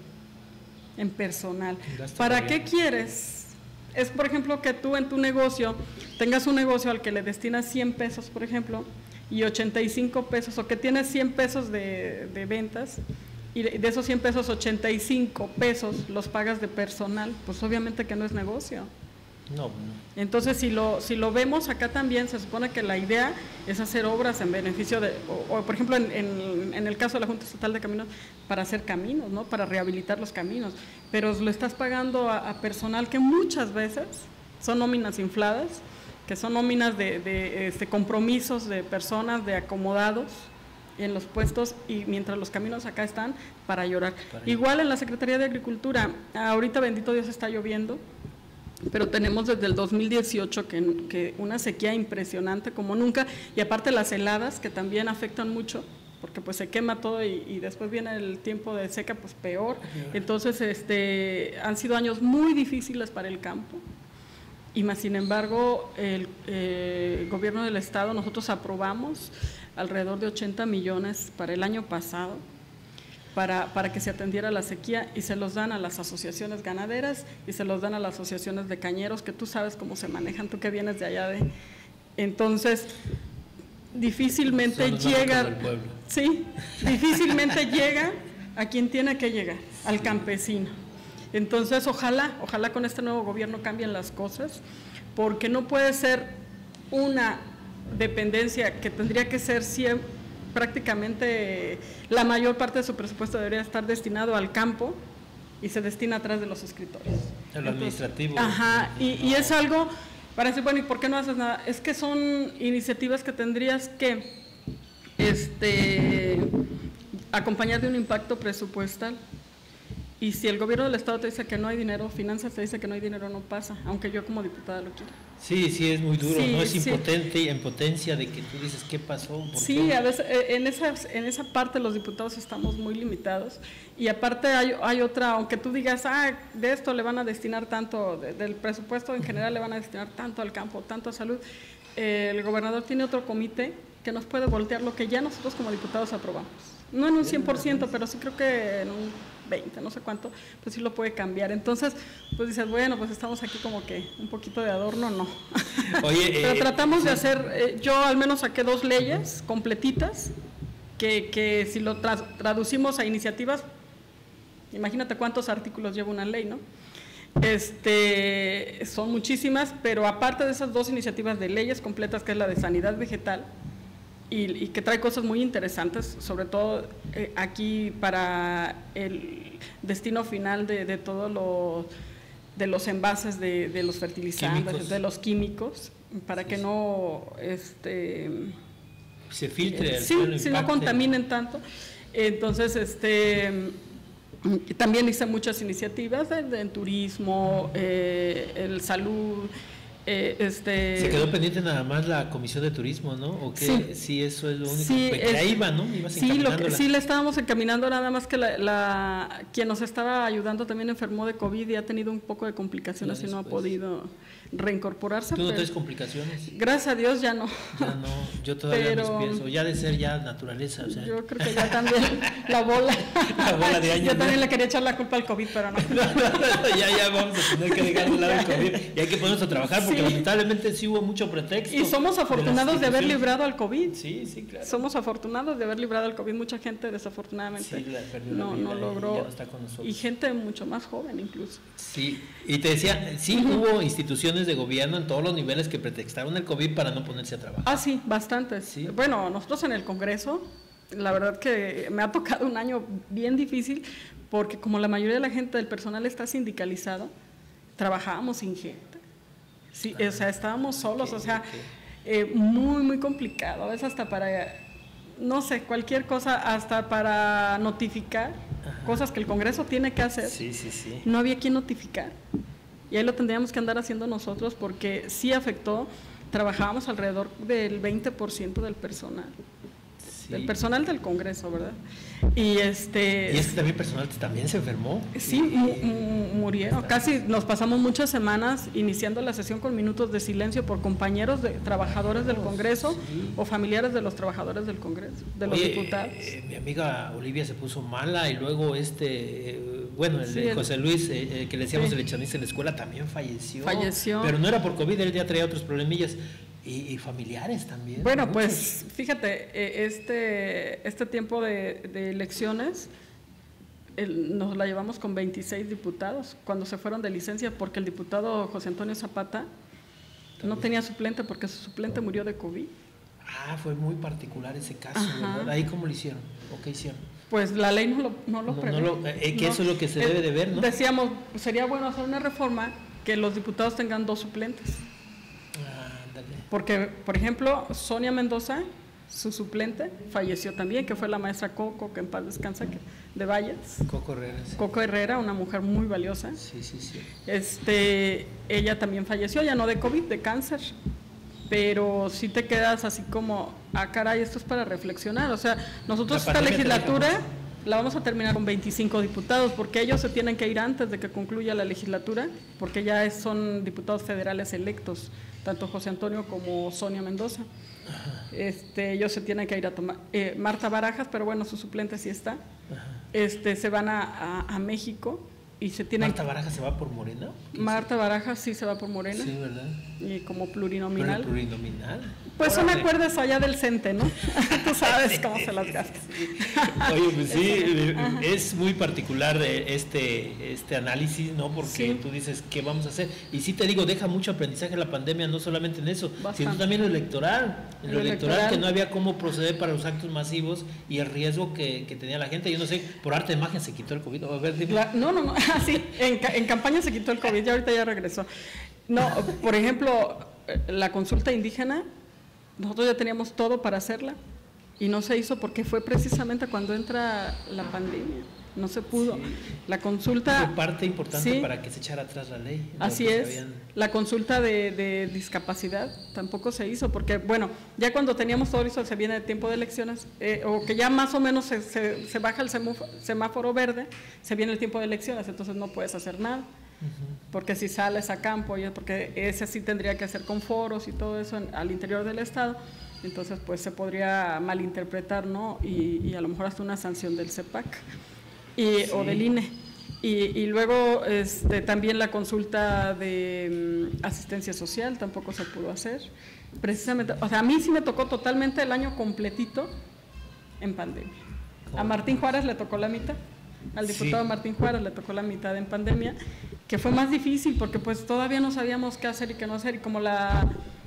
en personal. ¿Para qué quieres? Es, por ejemplo, que tú en tu negocio tengas un negocio al que le destinas 100 pesos, por ejemplo, y 85 pesos, o que tienes 100 pesos de ventas, y de esos 100 pesos, 85 pesos los pagas de personal, pues obviamente que no es negocio. No. Entonces, si lo vemos acá también, se supone que la idea es hacer obras en beneficio de, o por ejemplo, en el caso de la Junta Estatal de Caminos, para hacer caminos, ¿no? Para rehabilitar los caminos, pero lo estás pagando a personal que muchas veces son nóminas infladas, que son nóminas de compromisos de personas, de acomodados en los puestos, y mientras los caminos acá están para llorar. Igual en la Secretaría de Agricultura, ahorita bendito Dios está lloviendo, pero tenemos desde el 2018 que una sequía impresionante como nunca, y aparte las heladas que también afectan mucho, porque pues se quema todo y después viene el tiempo de seca, pues peor. Entonces han sido años muy difíciles para el campo, y más sin embargo el gobierno del estado, nosotros aprobamos alrededor de 80 millones para el año pasado, para que se atendiera la sequía, y se los dan a las asociaciones ganaderas y se los dan a las asociaciones de cañeros, que tú sabes cómo se manejan, tú que vienes de allá entonces difícilmente llega, difícilmente llega a quien tiene que llegar, al campesino. Entonces ojalá con este nuevo gobierno cambien las cosas, porque no puede ser una dependencia que tendría que ser siempre, prácticamente la mayor parte de su presupuesto debería estar destinado al campo, y se destina atrás de los escritorios. El administrativo. Ajá, y es algo para decir, bueno, ¿y por qué no haces nada? Es que son iniciativas que tendrías que acompañar de un impacto presupuestal. Y si el gobierno del estado te dice que no hay dinero, finanzas te dice que no hay dinero, no pasa, aunque yo como diputada lo quiero. Sí, es muy duro, ¿no? Es impotente y en potencia de que tú dices, ¿qué pasó? Sí, a veces en esa parte los diputados estamos muy limitados, y aparte hay otra, aunque tú digas, de esto le van a destinar tanto, del presupuesto en general le van a destinar tanto al campo, tanto a salud, el gobernador tiene otro comité que nos puede voltear lo que ya nosotros como diputados aprobamos. No en un 100%, pero sí creo que en un 20, no sé cuánto, pues sí lo puede cambiar. Entonces, pues dices, bueno, pues estamos aquí como que un poquito de adorno, no. Oye, pero tratamos de hacer, yo al menos saqué 2 leyes completitas, que si lo traducimos a iniciativas, imagínate cuántos artículos lleva una ley, ¿no? Son muchísimas, pero aparte de esas 2 iniciativas de leyes completas, que es la de sanidad vegetal, y que trae cosas muy interesantes, sobre todo aquí para el destino final de todo de los envases de los fertilizantes, químicos. De los químicos, para que no se filtre, si no contaminen tanto. Entonces también hice muchas iniciativas en turismo, el salud, Se quedó pendiente nada más la Comisión de Turismo, ¿no? ¿O qué? Sí. Sí, eso es lo único. Sí, Porque ahí iba, ¿no? Ibas encaminándola. Sí, le estábamos encaminando, nada más que quien nos estaba ayudando también enfermó de COVID y ha tenido un poco de complicaciones y no ha podido reincorporarse. ¿Tú no traes complicaciones? Gracias a Dios ya no. Ya no, yo todavía no empiezo, ya de ser ya naturaleza, o sea. Yo creo que ya también la bola. La bola de años. Yo también le quería echar la culpa al COVID, pero no. Ya vamos a tener que dejar de lado el COVID y hay que ponernos a trabajar porque lamentablemente sí hubo mucho pretexto. Y somos afortunados de haber librado al COVID. Sí, claro. Somos afortunados de haber librado al COVID. Mucha gente desafortunadamente no logró. Ya no está con nosotros. Y gente mucho más joven incluso. Sí, y te decía, sí hubo instituciones de gobierno en todos los niveles que pretextaron el COVID para no ponerse a trabajar. Ah, sí, bastantes. Sí. Bueno, nosotros en el Congreso, la verdad que me ha tocado un año bien difícil porque como la mayoría de la gente del personal está sindicalizado, trabajábamos sin gente. Sí, o sea, estábamos solos, muy, muy complicado. A veces hasta para, no sé, cualquier cosa, hasta para notificar cosas que el Congreso tiene que hacer. Sí. No había quien notificar. Y ahí lo tendríamos que andar haciendo nosotros porque sí afectó. Trabajábamos alrededor del 20% del personal. Sí. Del personal del Congreso, ¿verdad? Y es que también personal también se enfermó. Sí, murieron. Casi nos pasamos muchas semanas iniciando la sesión con minutos de silencio por compañeros de trabajadores del Congreso o familiares de los trabajadores del Congreso, de los diputados. Mi amiga Olivia se puso mala y luego José Luis, que le decíamos el echanista en la escuela, también falleció. Pero no era por COVID, él ya traía otros problemillas. Y familiares también. Bueno, muchos. pues fíjate, este tiempo de elecciones nos la llevamos con 26 diputados cuando se fueron de licencia porque el diputado José Antonio Zapata no tenía suplente porque su suplente murió de COVID. Ah, fue muy particular ese caso, ¿verdad? ¿Ahí cómo lo hicieron? ¿O qué hicieron? Pues la ley no lo prevé. Eso es lo que se debe de ver, ¿no? Decíamos, sería bueno hacer una reforma que los diputados tengan 2 suplentes. Porque, por ejemplo, Sonia Mendoza, su suplente, falleció también, que fue la maestra Coco, que en paz descansa, de Valles. Coco Herrera. Sí. Coco Herrera, una mujer muy valiosa. Sí. Ella también falleció, ya no de COVID, de cáncer. Pero sí te quedas así como, caray, esto es para reflexionar. O sea, nosotros esta legislatura la vamos a terminar con 25 diputados, porque ellos se tienen que ir antes de que concluya la legislatura, porque ya son diputados federales electos, tanto José Antonio como Sonia Mendoza. Ellos se tienen que ir a tomar. Marta Barajas, pero bueno, su suplente sí está. Se van a México y se tienen. ¿Marta Barajas se va por Morena? Marta Barajas sí se va por Morena. Sí, ¿verdad? Y como plurinominal. ¿Pero plurinominal? Pues son acuerdos allá del CENTE, ¿no? Tú sabes cómo se las gastas. Oye, pues sí, es muy particular este análisis, ¿no? Porque tú dices, ¿qué vamos a hacer? Y sí te digo, deja mucho aprendizaje la pandemia, no solamente en eso, sino también lo electoral. En lo electoral, que no había cómo proceder para los actos masivos y el riesgo que tenía la gente. Yo no sé, por arte de magia se quitó el COVID. A ver, dime. No, sí, en campaña se quitó el COVID, ya ahorita ya regresó. No, por ejemplo, la consulta indígena, nosotros ya teníamos todo para hacerla y no se hizo porque fue precisamente cuando entra la pandemia, no se pudo. Sí. La consulta... Fue parte importante para que se echara atrás la ley. Así es, la consulta de discapacidad tampoco se hizo porque, bueno, ya cuando teníamos todo listo, se viene el tiempo de elecciones, o que ya más o menos se baja el semáforo verde, se viene el tiempo de elecciones, entonces no puedes hacer nada. Porque si sales a campo, porque ese sí tendría que hacer con foros y todo eso al interior del estado, entonces pues se podría malinterpretar, ¿no? Y a lo mejor hasta una sanción del CEPAC o del INE. Y luego también la consulta de asistencia social tampoco se pudo hacer, precisamente, o sea, a mí sí me tocó totalmente el año completito en pandemia. A Martín Juárez le tocó la mitad. Al diputado Martín Juárez le tocó la mitad en pandemia, que fue más difícil porque pues todavía no sabíamos qué hacer y qué no hacer, y como la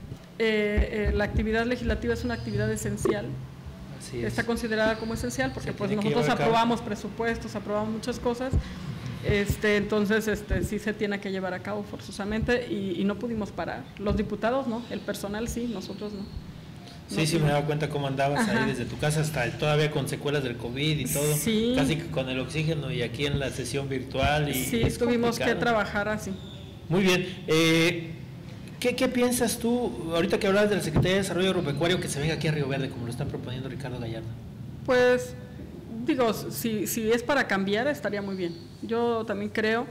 actividad legislativa es una actividad esencial, está considerada como esencial porque pues nosotros aprobamos presupuestos, aprobamos muchas cosas, entonces sí se tiene que llevar a cabo forzosamente y no pudimos parar. Los diputados no, el personal sí, nosotros no. Sí, me daba cuenta cómo andabas ahí desde tu casa hasta todavía con secuelas del COVID y todo, casi que con el oxígeno y aquí en la sesión virtual. Y sí, tuvimos que trabajar así. Muy bien. ¿Qué piensas tú, ahorita que hablas de la Secretaría de Desarrollo Agropecuario, que se venga aquí a Río Verde, como lo está proponiendo Ricardo Gallardo? Pues, digo, si es para cambiar, estaría muy bien. Yo también creo,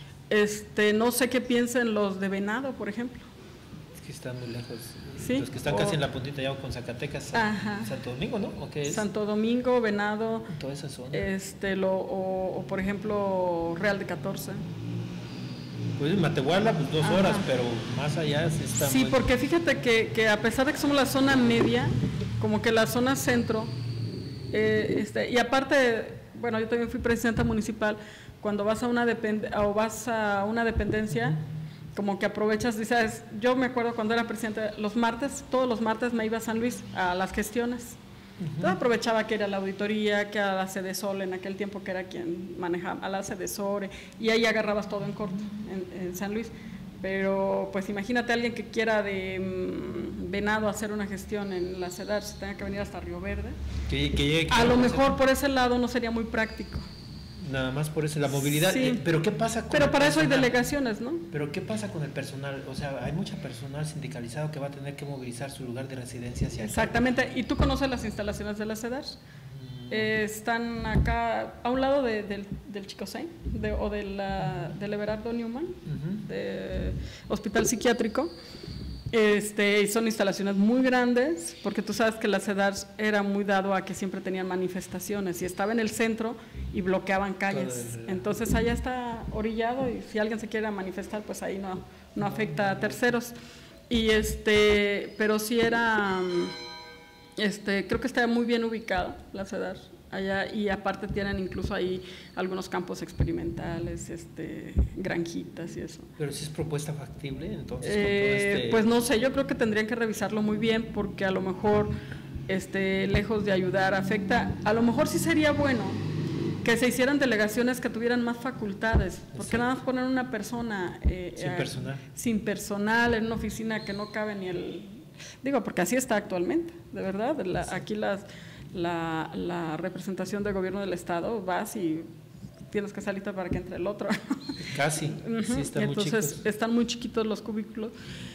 no sé qué piensen los de Venado, por ejemplo. Es que están muy lejos. Sí, los que están casi en la puntita ya con Zacatecas, Santo Domingo, ¿no? ¿O qué es? Santo Domingo, Venado. Toda esa zona. O por ejemplo, Real de 14. Pues Matehuala, pues 2 horas, pero más allá sí está. Sí, porque fíjate que a pesar de que somos la zona media, como que la zona centro, y aparte, bueno, yo también fui presidenta municipal, cuando vas a una dependencia, como que aprovechas, dices, yo me acuerdo cuando era presidenta, todos los martes me iba a San Luis a las gestiones. Entonces aprovechaba que era la auditoría, que era la Sedesol en aquel tiempo, que era quien manejaba a la Sedesol, y ahí agarrabas todo en corto en San Luis. Pero pues imagínate a alguien que quiera de Venado hacer una gestión en la CEDAR, si tenga que venir hasta Río Verde. A lo mejor por ese lado no sería muy práctico. Nada más por eso, la movilidad. Sí. Pero ¿qué pasa con Pero para personal? eso hay delegaciones, ¿no? Pero ¿qué pasa con el personal? O sea, hay mucho personal sindicalizado que va a tener que movilizar su lugar de residencia hacia acá. Exactamente. ¿Y tú conoces las instalaciones de la CEDAR? Están acá, a un lado del Chicosén, o del Everardo Newman, de Hospital Psiquiátrico. Son instalaciones muy grandes, porque tú sabes que la CEDAR era muy dado a que siempre tenían manifestaciones y estaba en el centro y bloqueaban calles. Entonces allá está orillado y si alguien se quiere manifestar, pues ahí no afecta a terceros. Pero sí era, creo que está muy bien ubicada la CEDAR allá, y aparte tienen incluso ahí algunos campos experimentales, granjitas y eso. Pero si es propuesta factible, entonces pues no sé, yo creo que tendrían que revisarlo muy bien, porque a lo mejor lejos de ayudar afecta. A lo mejor sí sería bueno que se hicieran delegaciones que tuvieran más facultades, porque nada más poner una persona sin personal en una oficina que no cabe ni porque así está actualmente, de verdad. Aquí la representación del gobierno del estado, vas y tienes que salirte para que entre el otro. Casi, sí, están muy chicos. Entonces están muy chiquitos los cubículos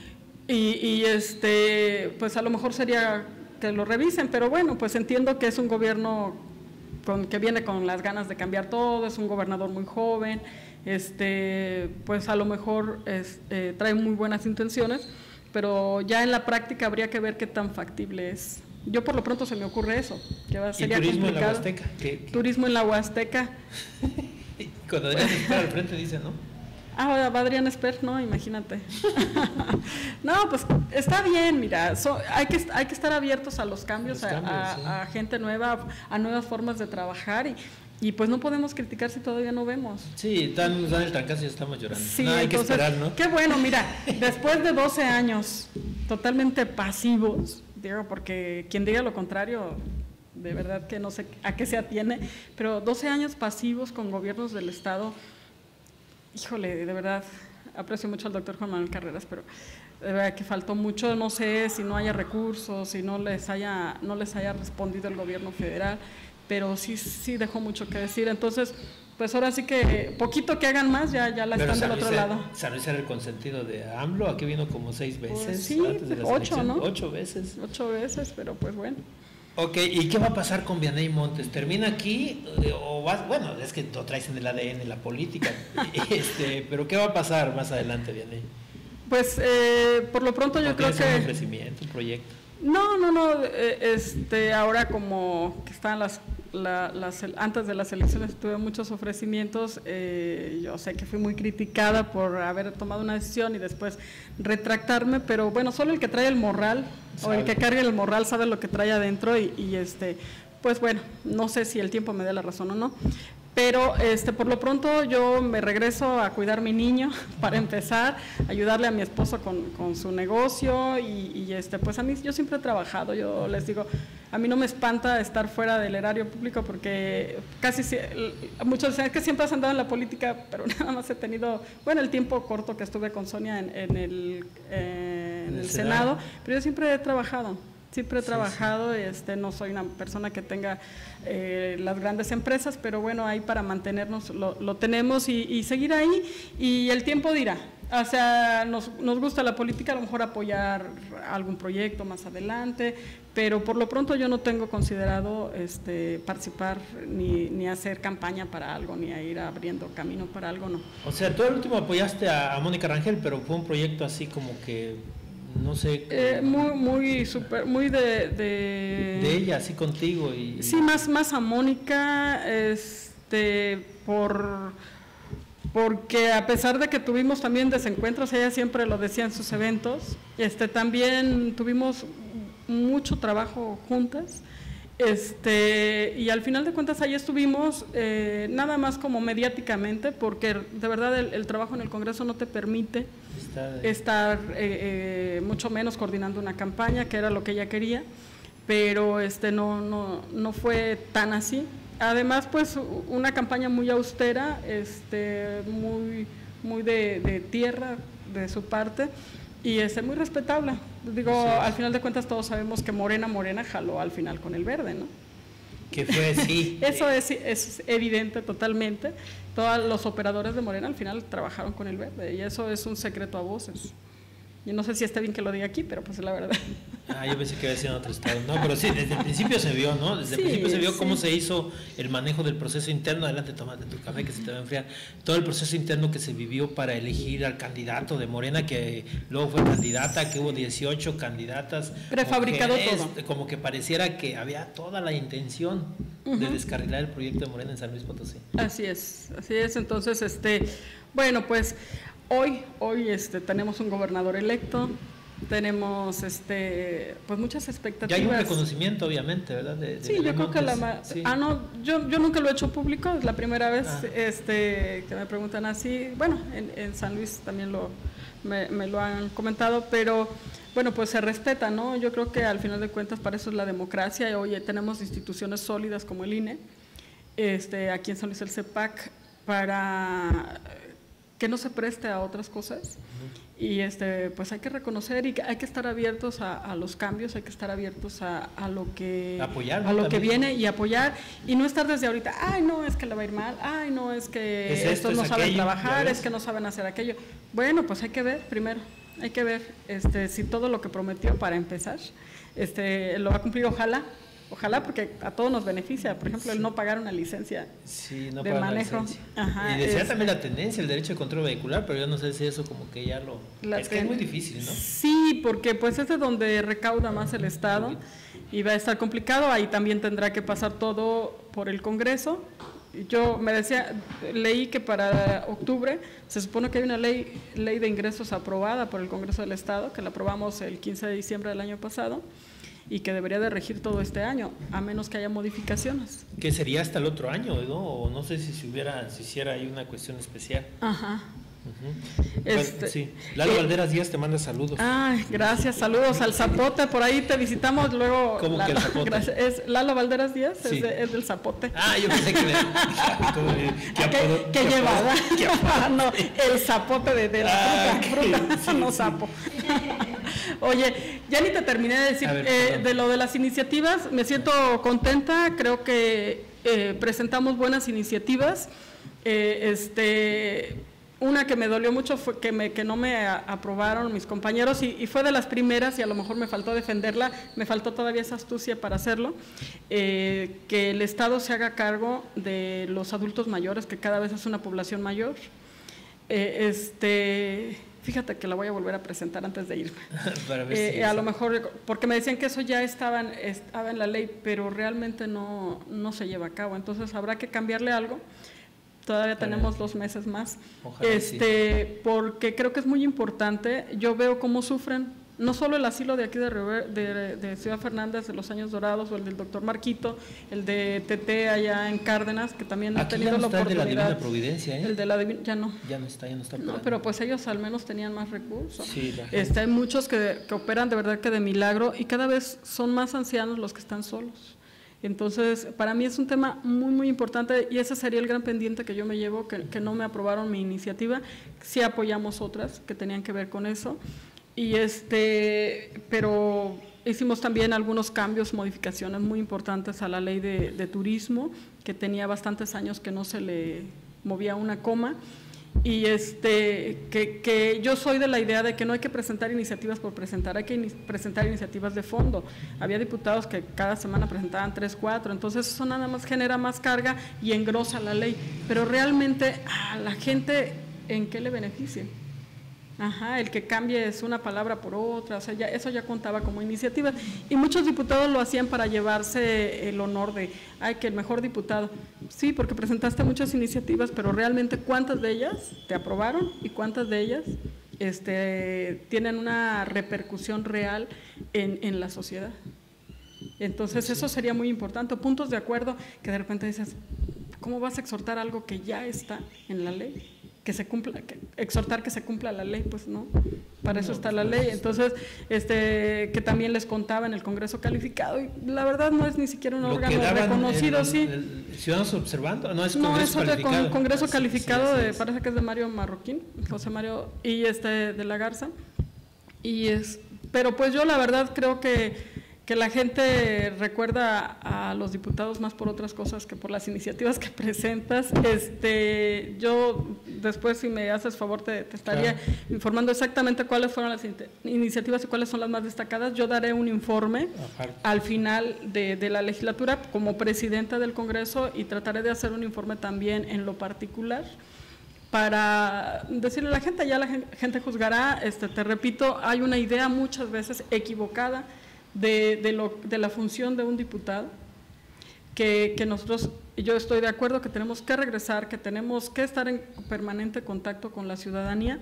y pues a lo mejor sería que lo revisen, pero bueno, pues entiendo que es un gobierno que viene con las ganas de cambiar todo, es un gobernador muy joven, pues a lo mejor trae muy buenas intenciones, pero ya en la práctica habría que ver qué tan factible es. Yo por lo pronto se me ocurre eso, que sería turismo complicado. En la Huasteca. Turismo en la Huasteca. Cuando Adrián Esper al frente dice, ¿no? Va Adrián Esper, no, imagínate. No, pues está bien, mira, hay que estar abiertos a los cambios, a gente nueva, a nuevas formas de trabajar y pues no podemos criticar si todavía no vemos. Sí, nos dan el trancazo y estamos llorando. Sí, no, hay que esperar, ¿no? Qué bueno, mira, después de 12 años totalmente pasivos, digo, porque quien diga lo contrario, de verdad que no sé a qué se atiene, pero 12 años pasivos con gobiernos del estado, híjole, de verdad, aprecio mucho al doctor Juan Manuel Carreras, pero de verdad que faltó mucho, no sé si no haya recursos, si no les haya respondido el gobierno federal, pero sí dejó mucho que decir. Entonces, pues ahora sí que poquito que hagan más, ya la pero están del otro lado. San Luis era el consentido de AMLO, aquí vino como 6 veces. Pues sí, antes de la 8, ¿no? 8 veces. 8 veces, pero pues bueno. Ok, ¿y qué va a pasar con Vianey Montes? ¿Termina aquí o vas? Bueno, es que lo traes en el ADN, la política, pero ¿qué va a pasar más adelante, Vianey? Pues por lo pronto yo creo que... un ofrecimiento, un proyecto? No, ahora como que están antes de las elecciones tuve muchos ofrecimientos, yo sé que fui muy criticada por haber tomado una decisión y después retractarme, pero bueno, solo el que trae el morral o el que carga el morral sabe lo que trae adentro y pues bueno, no sé si el tiempo me dé la razón o no, pero por lo pronto yo me regreso a cuidar mi niño para empezar, ayudarle a mi esposo con su negocio y pues a mí yo siempre he trabajado, yo les digo, a mí no me espanta estar fuera del erario público porque muchos dicen que siempre has andado en la política, pero nada más he tenido, bueno, el tiempo corto que estuve con Sonia en el Senado, pero yo siempre he trabajado. Siempre he trabajado, no soy una persona que tenga las grandes empresas, pero bueno, ahí para mantenernos lo tenemos y seguir ahí y el tiempo dirá. O sea, nos gusta la política, a lo mejor apoyar algún proyecto más adelante, pero por lo pronto yo no tengo considerado participar ni hacer campaña para algo, ni a ir abriendo camino para algo, no. O sea, tú al último apoyaste a Mónica Rangel, pero fue un proyecto así como que, no sé. Muy de ella, así contigo. Sí, más a Mónica, porque a pesar de que tuvimos también desencuentros, ella siempre lo decía en sus eventos, también tuvimos mucho trabajo juntas, y al final de cuentas ahí estuvimos, nada más como mediáticamente, porque de verdad el trabajo en el Congreso no te permite estar mucho menos coordinando una campaña, que era lo que ella quería, pero no fue tan así. Además, pues, una campaña muy austera, muy de tierra de su parte, y muy respetable. Digo, sí. Al final de cuentas todos sabemos que Morena jaló al final con el verde, ¿no? Que fue así. Eso es evidente totalmente. Todos los operadores de Morena al final trabajaron con el verde, y eso es un secreto a voces. Yo no sé si está bien que lo diga aquí, pero pues es la verdad. Yo pensé que había sido en otro estado. No, pero sí, desde el principio se vio, ¿no? Desde el principio se vio cómo se hizo el manejo del proceso interno. Adelante, tómate tu café que se te va a enfriar. Todo el proceso interno que se vivió para elegir al candidato de Morena, que luego fue candidata, que hubo 18 candidatas. Prefabricado todo. Como que pareciera que había toda la intención de descarrilar el proyecto de Morena en San Luis Potosí. Así es. Entonces, bueno, pues hoy tenemos un gobernador electo, tenemos pues muchas expectativas. Ya hay un reconocimiento, obviamente, ¿verdad? Sí, yo creo que sí. No, yo nunca lo he hecho público, es la primera vez que me preguntan así. Bueno, en San Luis también me lo han comentado, pero bueno, pues se respeta, ¿no? Yo creo que al final de cuentas para eso es la democracia. Hoy tenemos instituciones sólidas como el INE, aquí en San Luis el CEPAC, para que no se preste a otras cosas, y pues hay que reconocer y hay que estar abiertos a los cambios, hay que estar abiertos a lo que apoyar, a lo que viene, y apoyar, y no estar desde ahorita, no, es que le va a ir mal, no, es que estos no saben trabajar, es que no saben hacer aquello. Bueno, pues hay que ver primero, hay que ver si todo lo que prometió para empezar, lo va a cumplir, ojalá, porque a todos nos beneficia. Por ejemplo, el no pagar una licencia de manejo. Ajá, y decía también la tendencia, el derecho de control vehicular, pero yo no sé si eso como que ya que es muy difícil, ¿no? Sí, porque pues es de donde recauda más el Estado y va a estar complicado. Ahí también tendrá que pasar todo por el Congreso. Yo leí que para octubre se supone que hay una ley de ingresos aprobada por el Congreso del Estado, que la aprobamos el 15 de diciembre del año pasado, y que debería de regir todo este año, a menos que haya modificaciones. Que sería hasta el otro año, ¿no? O no sé si se hiciera ahí una cuestión especial. Ajá. Bueno, sí. Lalo Valderas Díaz te manda saludos. Gracias, saludos al Zapote, por ahí te visitamos luego. ¿Cómo que el Zapote? Es Lalo Valderas Díaz, sí. es del Zapote. Yo pensé que ¿Qué llevada? No, el Zapote de la fruta, sí, no sapo. Oye, ya ni te terminé de decir de lo de las iniciativas. Me siento contenta, creo que presentamos buenas iniciativas. Una que me dolió mucho fue que no me aprobaron mis compañeros, y fue de las primeras, y a lo mejor me faltó defenderla, me faltó todavía esa astucia para hacerlo, que el Estado se haga cargo de los adultos mayores, que cada vez es una población mayor. Fíjate que la voy a volver a presentar antes de irme. Para ver si a lo mejor, porque me decían que eso ya estaba en la ley, pero realmente no se lleva a cabo, entonces habrá que cambiarle algo. Todavía tenemos 2 meses más. Ojalá sí. Porque creo que es muy importante. Yo veo cómo sufren, no solo el asilo de aquí de Ciudad Fernández, de los Años Dorados, o el del doctor Marquito, el de TT allá en Cárdenas, que también han tenido la oportunidad. El de la Divina Providencia, El de la Divina, ya no. Ya no está. No, pero pues ellos al menos tenían más recursos. Sí, hay muchos que operan de verdad que de milagro, y cada vez son más ancianos los que están solos. Entonces, para mí es un tema muy, muy importante, y ese sería el gran pendiente que yo me llevo, que no me aprobaron mi iniciativa. Sí apoyamos otras que tenían que ver con eso, y pero hicimos también algunos cambios, modificaciones muy importantes a la ley de turismo, que tenía bastantes años que no se le movía una coma, y que yo soy de la idea de que no hay que presentar iniciativas por presentar, hay que presentar iniciativas de fondo. Había diputados que cada semana presentaban 3, 4, entonces eso nada más genera más carga y engrosa la ley, pero realmente a la gente, ¿en qué le beneficia? Ajá, el que cambies una palabra por otra, o sea, eso ya contaba como iniciativa. Y muchos diputados lo hacían para llevarse el honor de, ay, que el mejor diputado. Sí, porque presentaste muchas iniciativas, pero realmente ¿cuántas de ellas te aprobaron y cuántas de ellas tienen una repercusión real en la sociedad? Entonces eso sería muy importante. Puntos de acuerdo que de repente dices, ¿cómo vas a exhortar algo que ya está en la ley? Que se cumpla, exhortar que se cumpla la ley, pues no, para eso está la ley. Entonces, que también les contaba en el Congreso Calificado, y la verdad no es ni siquiera un órgano reconocido, sí. ¿Ciudadanos observando? No, es Congreso Calificado, parece que es de Mario Marroquín, José Mario, y de la Garza, pero pues yo la verdad creo que la gente recuerda a los diputados más por otras cosas que por las iniciativas que presentas. Yo después, si me haces favor, te estaría informando exactamente cuáles fueron las iniciativas y cuáles son las más destacadas. Yo daré un informe al final de la legislatura como presidenta del Congreso y trataré de hacer un informe también en lo particular para decirle a la gente, ya la gente juzgará. Te repito, hay una idea muchas veces equivocada de la función de un diputado, que nosotros, yo estoy de acuerdo que tenemos que regresar, que tenemos que estar en permanente contacto con la ciudadanía,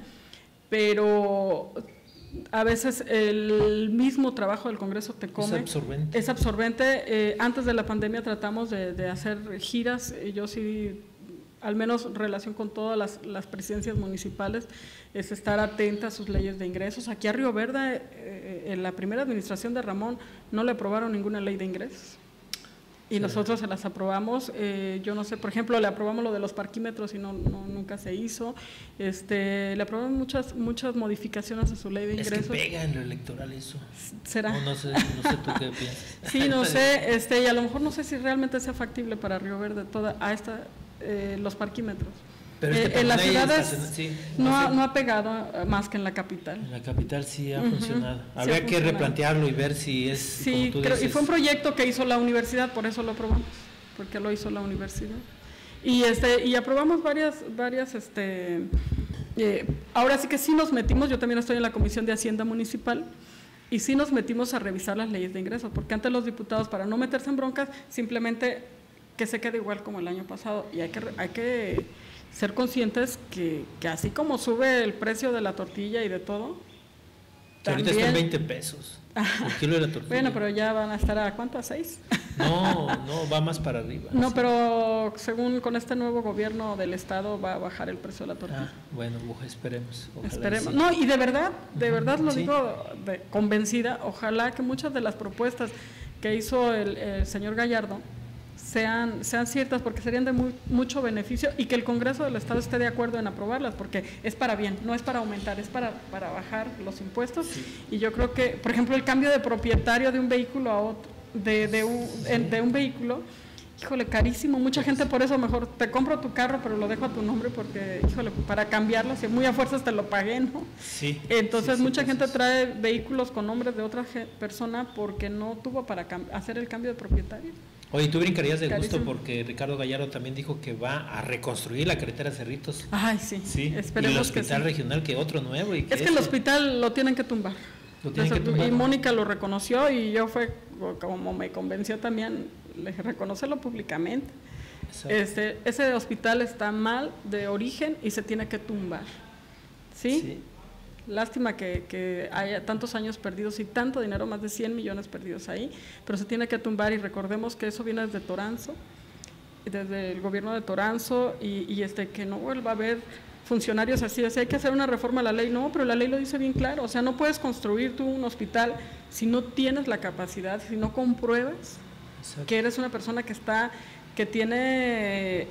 pero a veces el mismo trabajo del Congreso te come. Es absorbente. Antes de la pandemia tratamos de hacer giras, yo sí, al menos relación con todas las presidencias municipales, es estar atenta a sus leyes de ingresos. Aquí a Río Verde, en la primera administración de Ramón, no le aprobaron ninguna ley de ingresos. Y nosotros se las aprobamos. Yo no sé, por ejemplo, le aprobamos lo de los parquímetros y nunca se hizo. Le aprobamos muchas modificaciones a su ley de ingresos. Es que pega en lo electoral eso. ¿Será? No sé tú qué piensas. Sí, no sé, y a lo mejor no sé si realmente sea factible para Río Verde los parquímetros. Pero en las ciudades no ha pegado más que en la capital. En la capital sí ha funcionado. Habría que replantearlo y ver si es. Sí, como tú dices. Y fue un proyecto que hizo la universidad, por eso lo aprobamos, porque lo hizo la universidad. Y aprobamos varias ahora sí que sí nos metimos. Yo también estoy en la Comisión de Hacienda Municipal. Y sí nos metimos a revisar las leyes de ingresos, porque antes los diputados, para no meterse en broncas, simplemente que se quede igual como el año pasado. Y hay que ser conscientes que así como sube el precio de la tortilla y de todo, ahorita está en 20 pesos el kilo de la tortilla. Bueno, pero ya van a estar ¿a cuánto? ¿A 6? No, va más para arriba. No, sí. Pero según con este nuevo gobierno del estado va a bajar el precio de la tortilla. Bueno, esperemos. Esperemos. Sí. No, y de verdad lo digo convencida, ojalá que muchas de las propuestas que hizo el señor Gallardo sean ciertas, porque serían de mucho beneficio, y que el Congreso del Estado esté de acuerdo en aprobarlas, porque es para bien, no es para aumentar, es para bajar los impuestos. Sí. Y yo creo que, por ejemplo, el cambio de propietario de un vehículo a otro, de un vehículo, híjole, carísimo. Mucha gente por eso mejor te compro tu carro, pero lo dejo a tu nombre, porque, híjole, para cambiarlo, si muy a fuerzas te lo pagué, ¿no? Sí. Entonces mucha gente trae vehículos con nombres de otra persona porque no tuvo para hacer el cambio de propietario. Oye, tú brincarías de gusto porque Ricardo Gallardo también dijo que va a reconstruir la carretera Cerritos. Ay, sí. Esperemos. Y el hospital regional, que otro nuevo. Y es que el hospital lo tienen que tumbar. Y Mónica lo reconoció, y yo como me convenció también, le dije, reconócelo públicamente. Ese hospital está mal de origen y se tiene que tumbar. ¿Sí? Lástima que haya tantos años perdidos y tanto dinero, más de 100 millones perdidos ahí, pero se tiene que tumbar. Y recordemos que eso viene desde Toranzo, desde el gobierno de Toranzo, y que no vuelva a haber funcionarios así. O sea, hay que hacer una reforma a la ley. No, pero la ley lo dice bien claro. O sea, no puedes construir tú un hospital si no tienes la capacidad, si no compruebas que eres una persona que tiene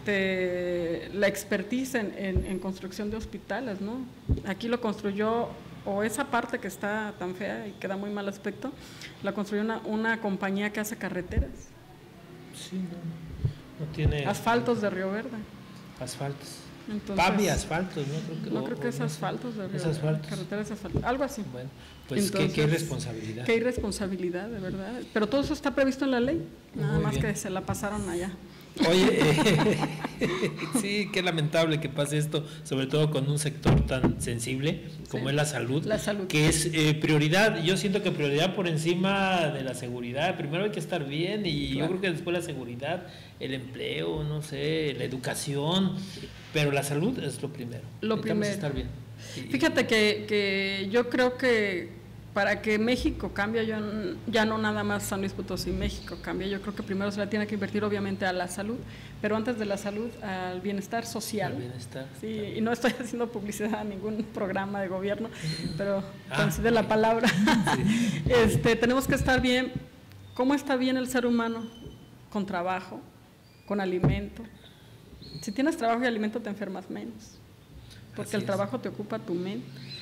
la expertise en construcción de hospitales, ¿no? Aquí lo construyó, o esa parte que está tan fea y que da muy mal aspecto, la construyó una compañía que hace carreteras. Sí, no tiene... Asfaltos de Río Verde. Asfaltos. Entonces, PAV y asfaltos, ¿no? Creo que es asfaltos, es asfaltos. Carreteras asfaltos, algo así. Bueno, pues entonces, qué irresponsabilidad. Qué irresponsabilidad, de verdad. Pero todo eso está previsto en la ley, nada Muy más bien. que se la pasaron allá. Oye, sí, qué lamentable que pase esto, sobre todo con un sector tan sensible como es la salud, que es prioridad. Yo siento que prioridad por encima de la seguridad. Primero hay que estar bien y yo creo que después la seguridad, el empleo, no sé, la educación, pero la salud es lo primero. Necesitamos estar bien. Fíjate que yo creo que para que México cambie, ya no nada más San Luis Potosí, México cambie, yo creo que primero se la tiene que invertir obviamente a la salud, pero antes de la salud al bienestar social. Al bienestar. Sí, y no estoy haciendo publicidad a ningún programa de gobierno, pero coincide la palabra. Sí. Tenemos que estar bien. ¿Cómo está bien el ser humano? Con trabajo, con alimento. Si tienes trabajo y alimento te enfermas menos, porque el trabajo te ocupa tu mente.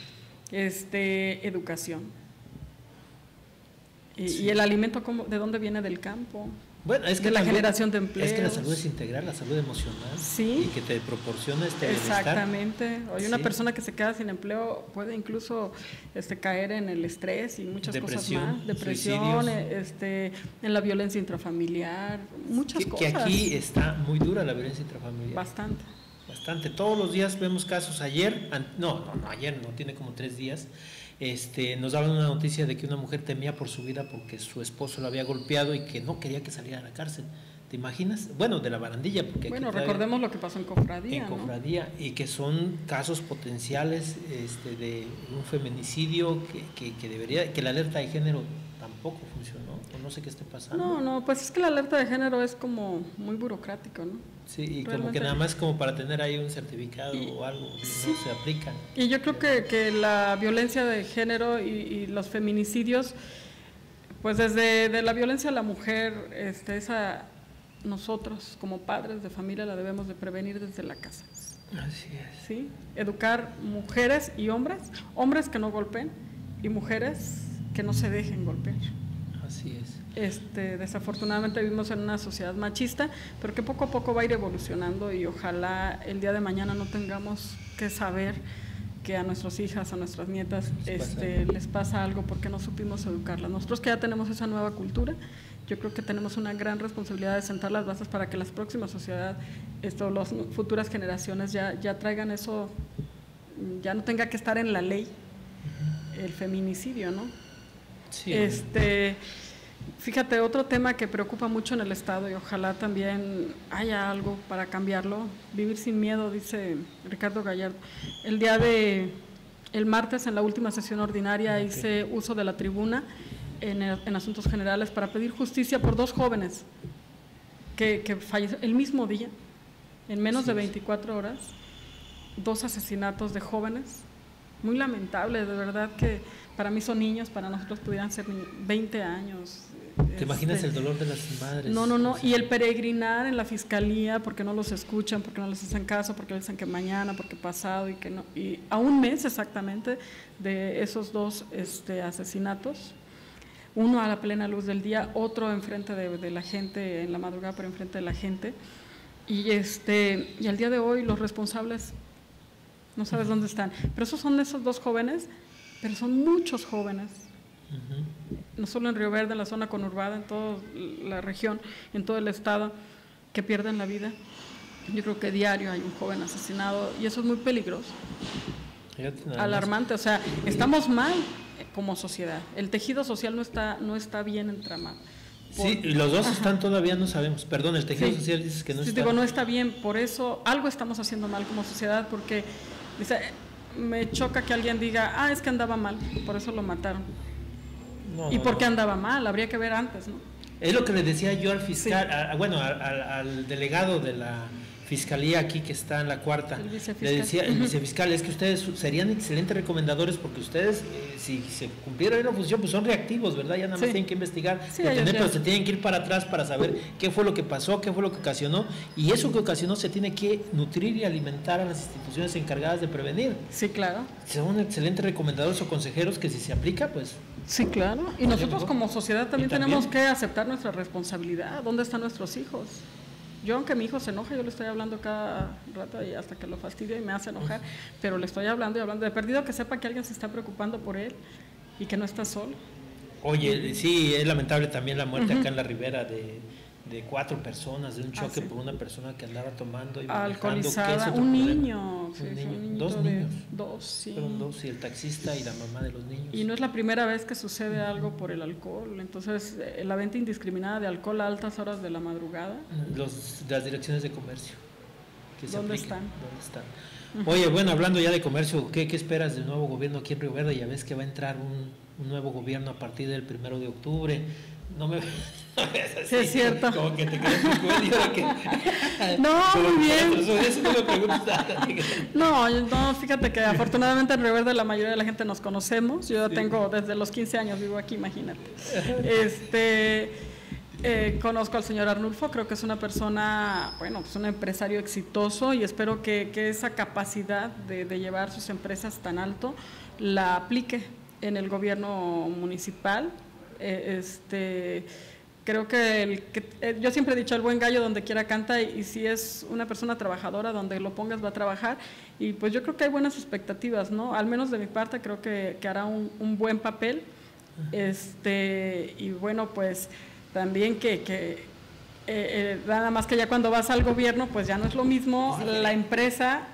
Educación. Y el alimento, ¿de dónde viene? Del campo. Bueno, es que de la generación de empleos. Es que la salud es integral, la salud emocional. Sí. Y que te proporciona bienestar. Exactamente. Hoy una persona que se queda sin empleo puede incluso caer en el estrés y muchas cosas más. Depresión, en la violencia intrafamiliar, muchas cosas. Que aquí está muy dura la violencia intrafamiliar. Bastante. Todos los días vemos casos. Ayer no, tiene como 3 días. Nos daban una noticia de que una mujer temía por su vida porque su esposo la había golpeado y que no quería que saliera a la cárcel. ¿Te imaginas? Bueno, de la barandilla. Porque recordemos lo que pasó en Cofradía. En Cofradía, ¿no? Y que son casos potenciales de un feminicidio que debería, que la alerta de género tampoco funcionó, o no sé qué esté pasando. No, pues es que la alerta de género es como muy burocrático, ¿no? Sí, y realmente, como que nada más como para tener ahí un certificado o algo, sí. No se aplica. Y yo creo que la violencia de género y los feminicidios, pues desde la violencia a la mujer, esa nosotros como padres de familia la debemos de prevenir desde la casa. Así es. ¿Sí? Educar mujeres y hombres que no golpeen y mujeres que no se dejen golpear. Así es. Desafortunadamente vivimos en una sociedad machista, pero que poco a poco va a ir evolucionando y ojalá el día de mañana no tengamos que saber que a nuestras hijas, a nuestras nietas les pasa algo porque no supimos educarlas. Nosotros que ya tenemos esa nueva cultura, yo creo que tenemos una gran responsabilidad de sentar las bases para que las próximas sociedades, las futuras generaciones ya traigan eso, ya no tenga que estar en la ley el feminicidio, ¿no? Sí. Fíjate, otro tema que preocupa mucho en el Estado y ojalá también haya algo para cambiarlo, vivir sin miedo, dice Ricardo Gallardo. El martes en la última sesión ordinaria hice uso de la tribuna en Asuntos Generales para pedir justicia por 2 jóvenes que fallecieron el mismo día, en menos de 24 horas, 2 asesinatos de jóvenes, muy lamentable, de verdad que para mí son niños, para nosotros pudieran ser 20 años. ¿Te imaginas el dolor de las madres? No, y el peregrinar en la fiscalía porque no los escuchan, porque no les hacen caso, porque les dicen que mañana, porque pasado y que no, y a un mes exactamente de esos 2 asesinatos, uno a la plena luz del día, otro enfrente de la gente, en la madrugada, pero enfrente de la gente, y al día de hoy los responsables no sabes dónde están, pero son esos 2 jóvenes, pero son muchos jóvenes. No solo en Río Verde, en la zona conurbada, en toda la región, en todo el estado, que pierden la vida. Yo creo que diario hay un joven asesinado y eso es muy peligroso, alarmante. O sea, estamos mal como sociedad. El tejido social no está bien entramado. Sí, y los 2 están todavía, no sabemos. Perdón, el tejido social dices que no está. Digo, no está bien, por eso algo estamos haciendo mal como sociedad, porque me choca que alguien diga, es que andaba mal, por eso lo mataron. ¿Y por qué andaba mal? Habría que ver antes, ¿no? Es lo que le decía yo al fiscal, al delegado de la fiscalía aquí que está en la cuarta. El vicefiscal. Le decía, el vicefiscal, es que ustedes serían excelentes recomendadores porque ustedes, si se cumpliera una función, pues son reactivos, ¿verdad? Ya nada más tienen que investigar, pero se tienen que ir para atrás para saber qué fue lo que pasó, qué fue lo que ocasionó, y eso que ocasionó se tiene que nutrir y alimentar a las instituciones encargadas de prevenir. Sí, claro. Son excelentes recomendadores o consejeros que si se aplica, pues... Sí, claro. Y nosotros como sociedad también tenemos que aceptar nuestra responsabilidad. ¿Dónde están nuestros hijos? Yo, aunque mi hijo se enoja, yo le estoy hablando cada rato y hasta que lo fastidio y me hace enojar, pero le estoy hablando y hablando. De perdido que sepa que alguien se está preocupando por él y que no está solo. Oye, sí, es lamentable también la muerte acá en la Ribera de 4 personas, de un choque por una persona que andaba tomando y alcoholizada, un niño, dos niños, sí. Fueron 2, y el taxista y la mamá de los niños. Y no es la primera vez que sucede algo por el alcohol, entonces la venta indiscriminada de alcohol a altas horas de la madrugada. Las direcciones de comercio. ¿Dónde están? Oye, bueno, hablando ya de comercio, ¿qué esperas del nuevo gobierno aquí en Río Verde? Ya ves que va a entrar un nuevo gobierno a partir del 1 de octubre. No me sí, es cierto. Como que te quedas muy que no, muy bien. Eso no me preguntas. No, fíjate que afortunadamente en Río Verde la mayoría de la gente nos conocemos. Yo tengo desde los 15 años, vivo aquí, imagínate. Conozco al señor Arnulfo, creo que es una persona, bueno, pues un empresario exitoso y espero que esa capacidad de llevar sus empresas tan alto la aplique en el gobierno municipal. Creo que yo siempre he dicho, el buen gallo donde quiera canta, y si es una persona trabajadora, donde lo pongas va a trabajar, y pues yo creo que hay buenas expectativas, ¿no? Al menos de mi parte creo que hará un buen papel, y bueno, pues también nada más que ya cuando vas al gobierno, pues ya no es lo mismo la empresa,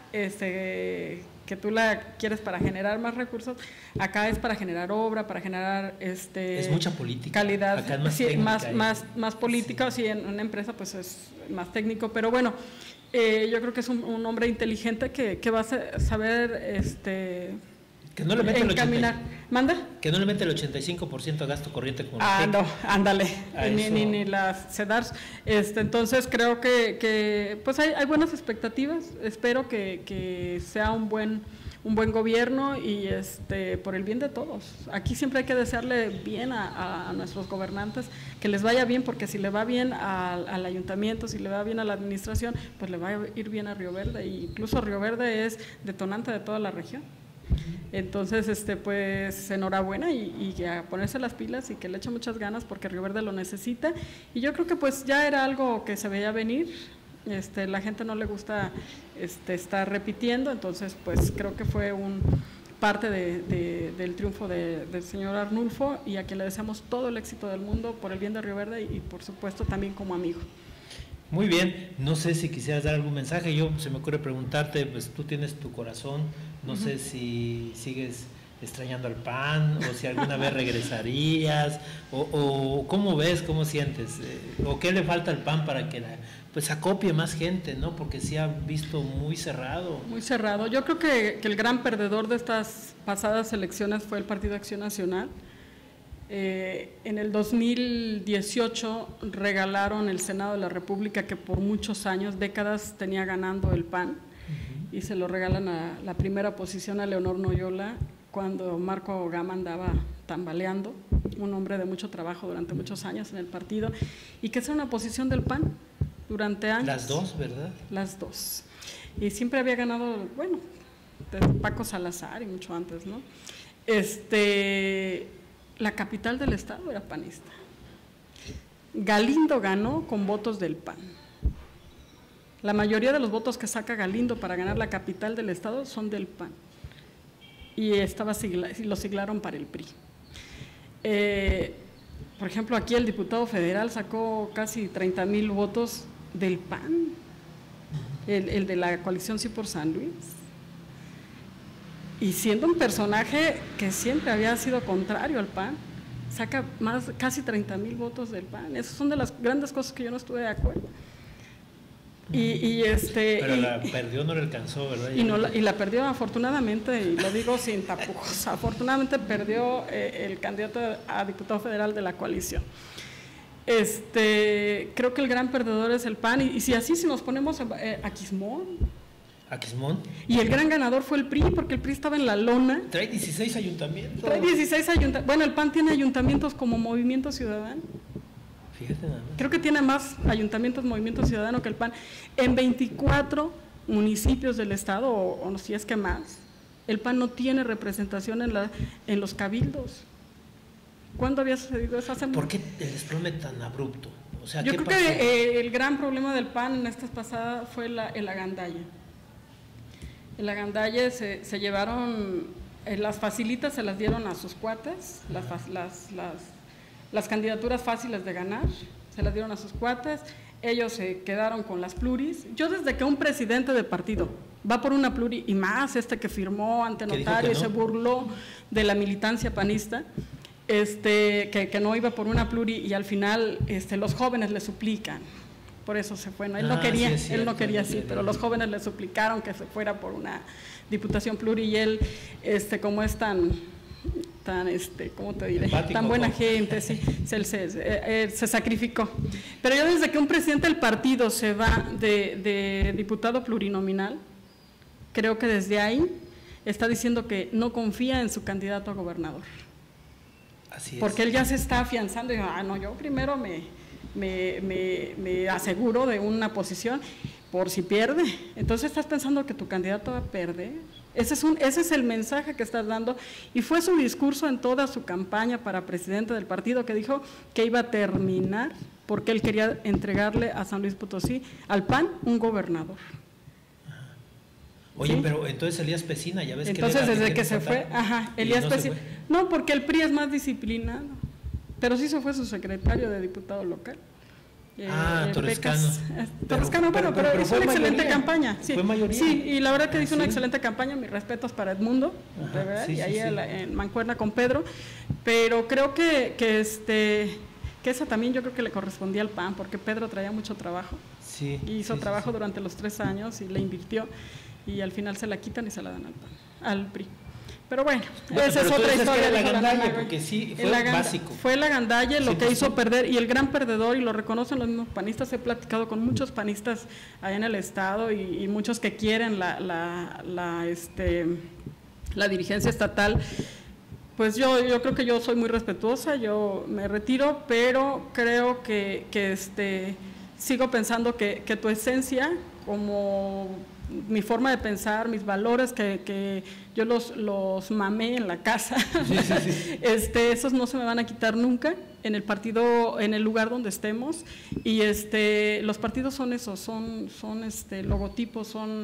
que tú la quieres para generar más recursos, acá es para generar obra, para generar es mucha política, calidad, acá es más sí, técnica, más política, sí, en una empresa pues es más técnico, pero bueno, yo creo que es un hombre inteligente que va a saber que no le mete encaminar. ¿Manda? Que no le mete el 85% a gasto corriente como no, ándale, ni las CEDARS. Entonces creo que pues hay buenas expectativas, espero que sea un buen gobierno y por el bien de todos. Aquí siempre hay que desearle bien a nuestros gobernantes, que les vaya bien, porque si le va bien al ayuntamiento, si le va bien a la administración, pues le va a ir bien a Río Verde, e incluso Río Verde es detonante de toda la región. Entonces, pues enhorabuena y a ponerse las pilas y que le eche muchas ganas porque Río Verde lo necesita. Y yo creo que pues ya era algo que se veía venir, la gente no le gusta estar repitiendo, entonces pues creo que fue parte del triunfo del señor Arnulfo, y a quien le deseamos todo el éxito del mundo por el bien de Río Verde y por supuesto también como amigo. Muy bien, no sé si quisieras dar algún mensaje, se me ocurre preguntarte, pues tú tienes tu corazón, no sé si sigues extrañando al PAN o si alguna vez regresarías o cómo ves, cómo sientes, o qué le falta al PAN para que pues acopie más gente, ¿no? Porque sí ha visto muy cerrado. Muy cerrado. Yo creo que el gran perdedor de estas pasadas elecciones fue el Partido Acción Nacional. En el 2018 regalaron el Senado de la República, que por muchos años, décadas, tenía ganando el PAN, y se lo regalan a la primera posición a Leonor Noyola, cuando Marco Gama andaba tambaleando, un hombre de mucho trabajo durante muchos años en el partido, y que es una posición del PAN durante años. Las dos, ¿verdad? Las dos. Y siempre había ganado, bueno, de Paco Salazar y mucho antes, ¿no? La capital del estado era panista. Galindo ganó con votos del PAN. La mayoría de los votos que saca Galindo para ganar la capital del estado son del PAN. Y lo siglaron para el PRI. Por ejemplo, aquí el diputado federal sacó casi 30,000 votos del PAN, el de la coalición Sí por San Luis. Y siendo un personaje que siempre había sido contrario al PAN, saca casi 30,000 votos del PAN. Esas son de las grandes cosas que yo no estuve de acuerdo. Pero la perdió, no le alcanzó, ¿verdad? Y la perdió afortunadamente, y lo digo sin tapujos, afortunadamente perdió el candidato a diputado federal de la coalición. Creo que el gran perdedor es el PAN, y si nos ponemos a Quismón. Y el gran ganador fue el PRI, porque el PRI estaba en la lona. Trae 16 ayuntamientos. Bueno, el PAN tiene ayuntamientos como Movimiento Ciudadano. Fíjate nada más. Creo que tiene más ayuntamientos Movimiento Ciudadano que el PAN. En 24 municipios del estado, o si es que más, el PAN no tiene representación en los cabildos. ¿Cuándo había sucedido eso? ¿Por qué el desplome tan abrupto? O sea, yo ¿qué creo pasó? que el gran problema del PAN en estas pasadas fue el agandalle. El agandalle se llevaron, las facilitas se las dieron a sus cuates, las candidaturas fáciles de ganar, se las dieron a sus cuates, ellos se quedaron con las pluris. Yo desde que un presidente de partido va por una pluri, y más que firmó ante notario y se burló de la militancia panista, que no iba por una pluri, y al final los jóvenes le suplican, por eso se fue, ¿no? Él no quería, sí, él no quería así, pero los jóvenes le suplicaron que se fuera por una diputación pluri, y él, como es tan ¿cómo te diré? Empático, tan buena gente, sí, se sacrificó. Pero yo desde que un presidente del partido se va de diputado plurinominal, creo que desde ahí está diciendo que no confía en su candidato a gobernador. Así es. Porque él ya se está afianzando y dice, no, yo primero me aseguro de una posición por si pierde. Entonces estás pensando que tu candidato va a perder. Ese es el mensaje que estás dando, y fue su discurso en toda su campaña para presidente del partido, que dijo que iba a terminar porque él quería entregarle a San Luis Potosí, al PAN, un gobernador. Oye, ¿sí? Pero entonces Elías Pesina, ya ves que entonces desde que se fue, Elías Pesina, no, porque el PRI es más disciplinado, pero sí se fue su secretario de diputado local. Torrescano. Torrescano, pero hizo una excelente campaña. Sí, fue mayoría. Sí, y la verdad que hizo una excelente campaña, mis respetos para Edmundo, de verdad, y ahí en mancuerna con Pedro, pero creo que esa también yo creo que le correspondía al PAN, porque Pedro traía mucho trabajo, hizo trabajo durante los 3 años y le invirtió, y al final se la quitan y se la dan al PAN, al PRI. Pero bueno, esa es otra historia. El agandalle, porque sí, fue básico. Fue el agandalle lo que hizo perder, y el gran perdedor, y lo reconocen los mismos panistas. He platicado con muchos panistas allá en el estado y muchos que quieren la dirigencia estatal. Pues yo creo que yo soy muy respetuosa, yo me retiro, pero creo que sigo pensando que tu esencia, como mi forma de pensar, mis valores que yo los mamé en la casa, esos no se me van a quitar nunca en el partido, en el lugar donde estemos, y los partidos son eso, son logotipos, son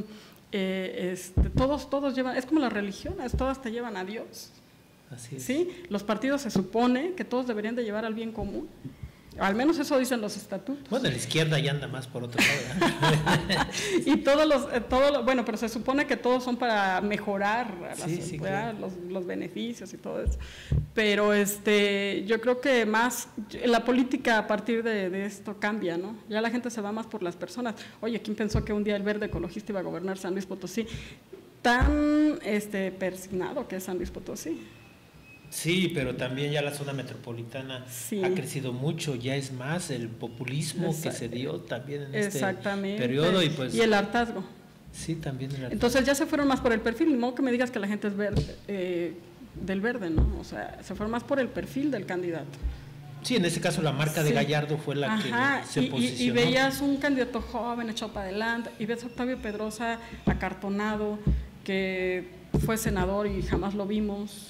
todos llevan, es como las religiones, todas te llevan a Dios. Así es. ¿Sí? Los partidos se supone que todos deberían de llevar al bien común. Al menos eso dicen los estatutos. Bueno, la izquierda ya anda más por otro lado. Y bueno, pero se supone que todos son para mejorar claro, los beneficios y todo eso. Pero yo creo que más la política a partir de esto cambia, ¿no? Ya la gente se va más por las personas. Oye, ¿quién pensó que un día el verde ecologista iba a gobernar San Luis Potosí? Tan persignado que es San Luis Potosí. Sí, pero también ya la zona metropolitana ha crecido mucho, ya es más el populismo que se dio también en este periodo. Y el hartazgo. Sí, también el hartazgo. Entonces ya se fueron más por el perfil, ni modo que me digas que la gente es del verde, ¿no? O sea, se fueron más por el perfil del candidato. Sí, en ese caso la marca de Gallardo fue la que se posicionó. Y veías un candidato joven echado para adelante, y ves a Octavio Pedrosa acartonado, que fue senador y jamás lo vimos.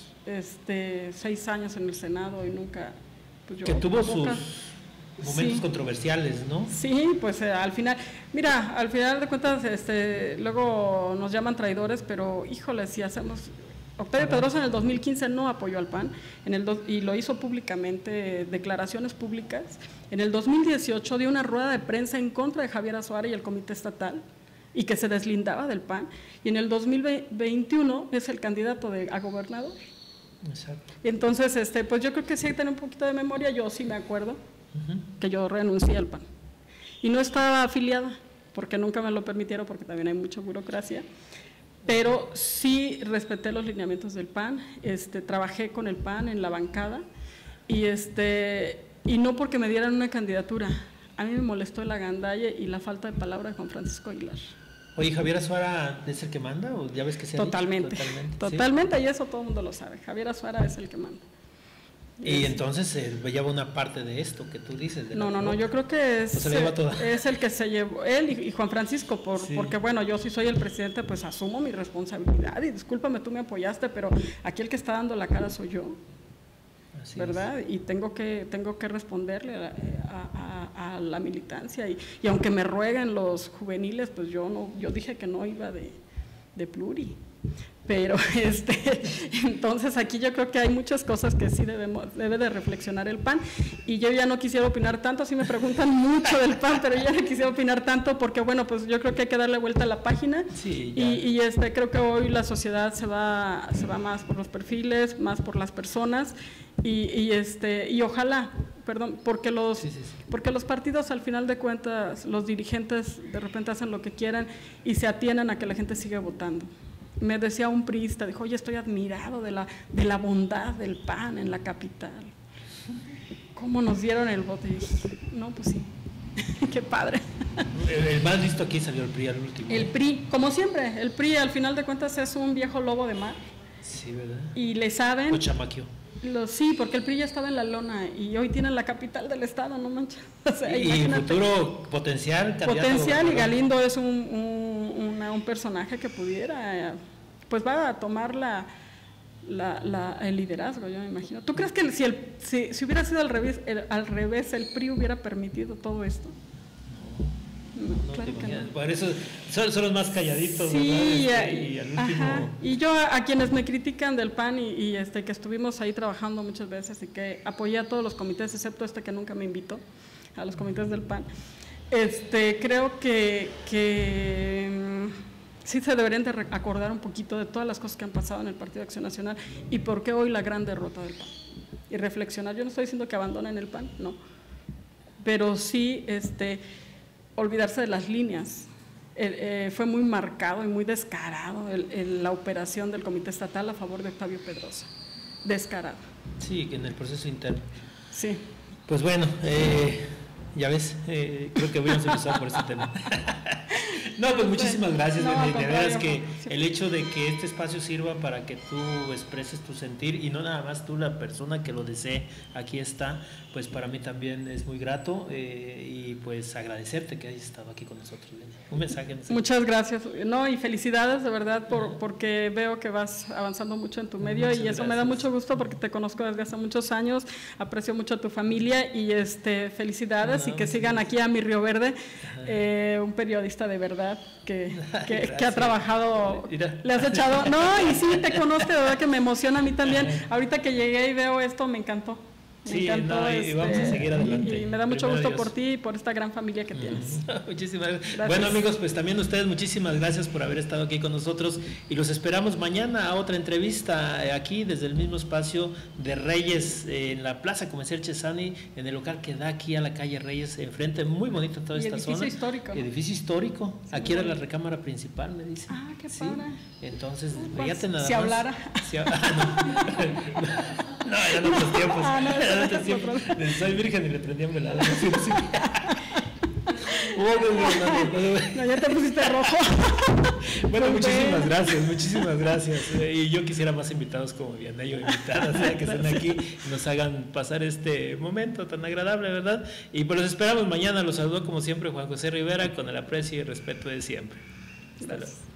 6 años en el Senado y nunca, pues que tuvo sus momentos controversiales, ¿no? Sí, pues al final de cuentas luego nos llaman traidores, pero híjole, si hacemos, Octavio Pedrosa en el 2015 no apoyó al PAN, y lo hizo públicamente, declaraciones públicas. En el 2018 dio una rueda de prensa en contra de Javier Azuara y el comité estatal, y que se deslindaba del PAN, y en el 2021 es el candidato a gobernador. Exacto. Entonces, pues yo creo que sí hay que tener un poquito de memoria. Yo sí me acuerdo que yo renuncié al PAN y no estaba afiliada porque nunca me lo permitieron, porque también hay mucha burocracia, pero sí respeté los lineamientos del PAN, trabajé con el PAN en la bancada, y no porque me dieran una candidatura. A mí me molestó el agandalle y la falta de palabra de Juan Francisco Aguilar. Oye, ¿Javier Azuara es el que manda o ya ves que se ha Totalmente, ¿sí? Y eso todo el mundo lo sabe. Javier Azuara es el que manda. Y entonces lleva una parte de esto que tú dices. No, yo creo que es el que se llevó, él y Juan Francisco, porque bueno, yo sí soy el presidente, pues asumo mi responsabilidad, y discúlpame, tú me apoyaste, pero aquí el que está dando la cara soy yo. Así ¿verdad? Es. Y tengo que responderle a a la militancia y aunque me rueguen los juveniles, pues yo dije que no iba de pluri. Pero entonces aquí yo creo que hay muchas cosas que sí debe de reflexionar el PAN, y yo ya no quisiera opinar tanto, sí me preguntan mucho del PAN, pero yo ya no quisiera opinar tanto porque bueno, pues yo creo que hay que darle vuelta a la página, sí, y creo que hoy la sociedad se va más por los perfiles, más por las personas, y ojalá, perdón, porque porque los partidos al final de cuentas, los dirigentes de repente hacen lo que quieran y se atienen a que la gente siga votando. Me decía un priista, dijo, oye, estoy admirado de la bondad del PAN en la capital. ¿Cómo nos dieron el voto? Y dije, no, pues sí, qué padre. El más listo aquí salió el PRI al último. El PRI, como siempre, el PRI al final de cuentas es un viejo lobo de mar. Sí, ¿verdad? Y le saben... O chamaqueó. Sí, porque el PRI ya estaba en la lona y hoy tienen la capital del estado, no manches. O sea, y futuro potencial. Potencial, y Galindo es un personaje que pudiera, pues va a tomar el liderazgo, yo me imagino. ¿Tú crees que si hubiera sido al revés, el PRI hubiera permitido todo esto? No, claro que no. Por eso son los más calladitos, sí, ¿verdad? Y al último... Y yo a quienes me critican del PAN y que estuvimos ahí trabajando muchas veces y que apoyé a todos los comités, excepto que nunca me invitó a los comités del PAN, creo que sí se deberían de acordar un poquito de todas las cosas que han pasado en el Partido de Acción Nacional y por qué hoy la gran derrota del PAN. Y reflexionar, yo no estoy diciendo que abandonen el PAN, no, pero sí olvidarse de las líneas. Fue muy marcado y muy descarado la operación del Comité Estatal a favor de Octavio Pedrosa. Descarado. Sí, que en el proceso interno. Sí. Pues bueno, ya ves, creo que voy a empezar por ese tema. No, pues muchísimas gracias, Benny. De veras que el hecho de que este espacio sirva para que tú expreses tu sentir y no nada más tú, la persona que lo desee, aquí está, pues para mí también es muy grato y pues agradecerte que hayas estado aquí con nosotros, Benny. Un mensaje. No sé. Muchas gracias. No, y felicidades de verdad porque veo que vas avanzando mucho en tu medio. Muchas y eso gracias. Me da mucho gusto porque te conozco desde hace muchos años, aprecio mucho a tu familia y felicidades y que sigan aquí a Mi Río Verde, un periodista de verdad. Que ha trabajado, mira. Le has echado, no, y sí, te conozco, de verdad que me emociona a mí también. Ahorita que llegué y veo esto, me encantó. Me encantó, y vamos a seguir adelante. Y me da mucho gusto por ti y por esta gran familia que tienes. Muchísimas gracias. Bueno, amigos, pues también ustedes muchísimas gracias por haber estado aquí con nosotros y los esperamos mañana a otra entrevista aquí desde el mismo espacio de Reyes en la Plaza Comercial Chesani, en el local que da aquí a la calle Reyes, enfrente, muy bonito toda esta zona. Edificio histórico. Edificio histórico. Sí, aquí era la recámara principal, me dicen. Ah, qué padre. Entonces, pues, fíjate nada si más. Hablara. No, ya en otros tiempos. Soy virgen y le prendían velada. No, ya te pusiste rojo. Bueno, muchísimas gracias. Y yo quisiera más invitados como Vianey o invitadas, que estén aquí y nos hagan pasar este momento tan agradable, ¿verdad? Y pues los esperamos mañana. Los saludo como siempre Juan José Rivera con el aprecio y el respeto de siempre. Hasta luego.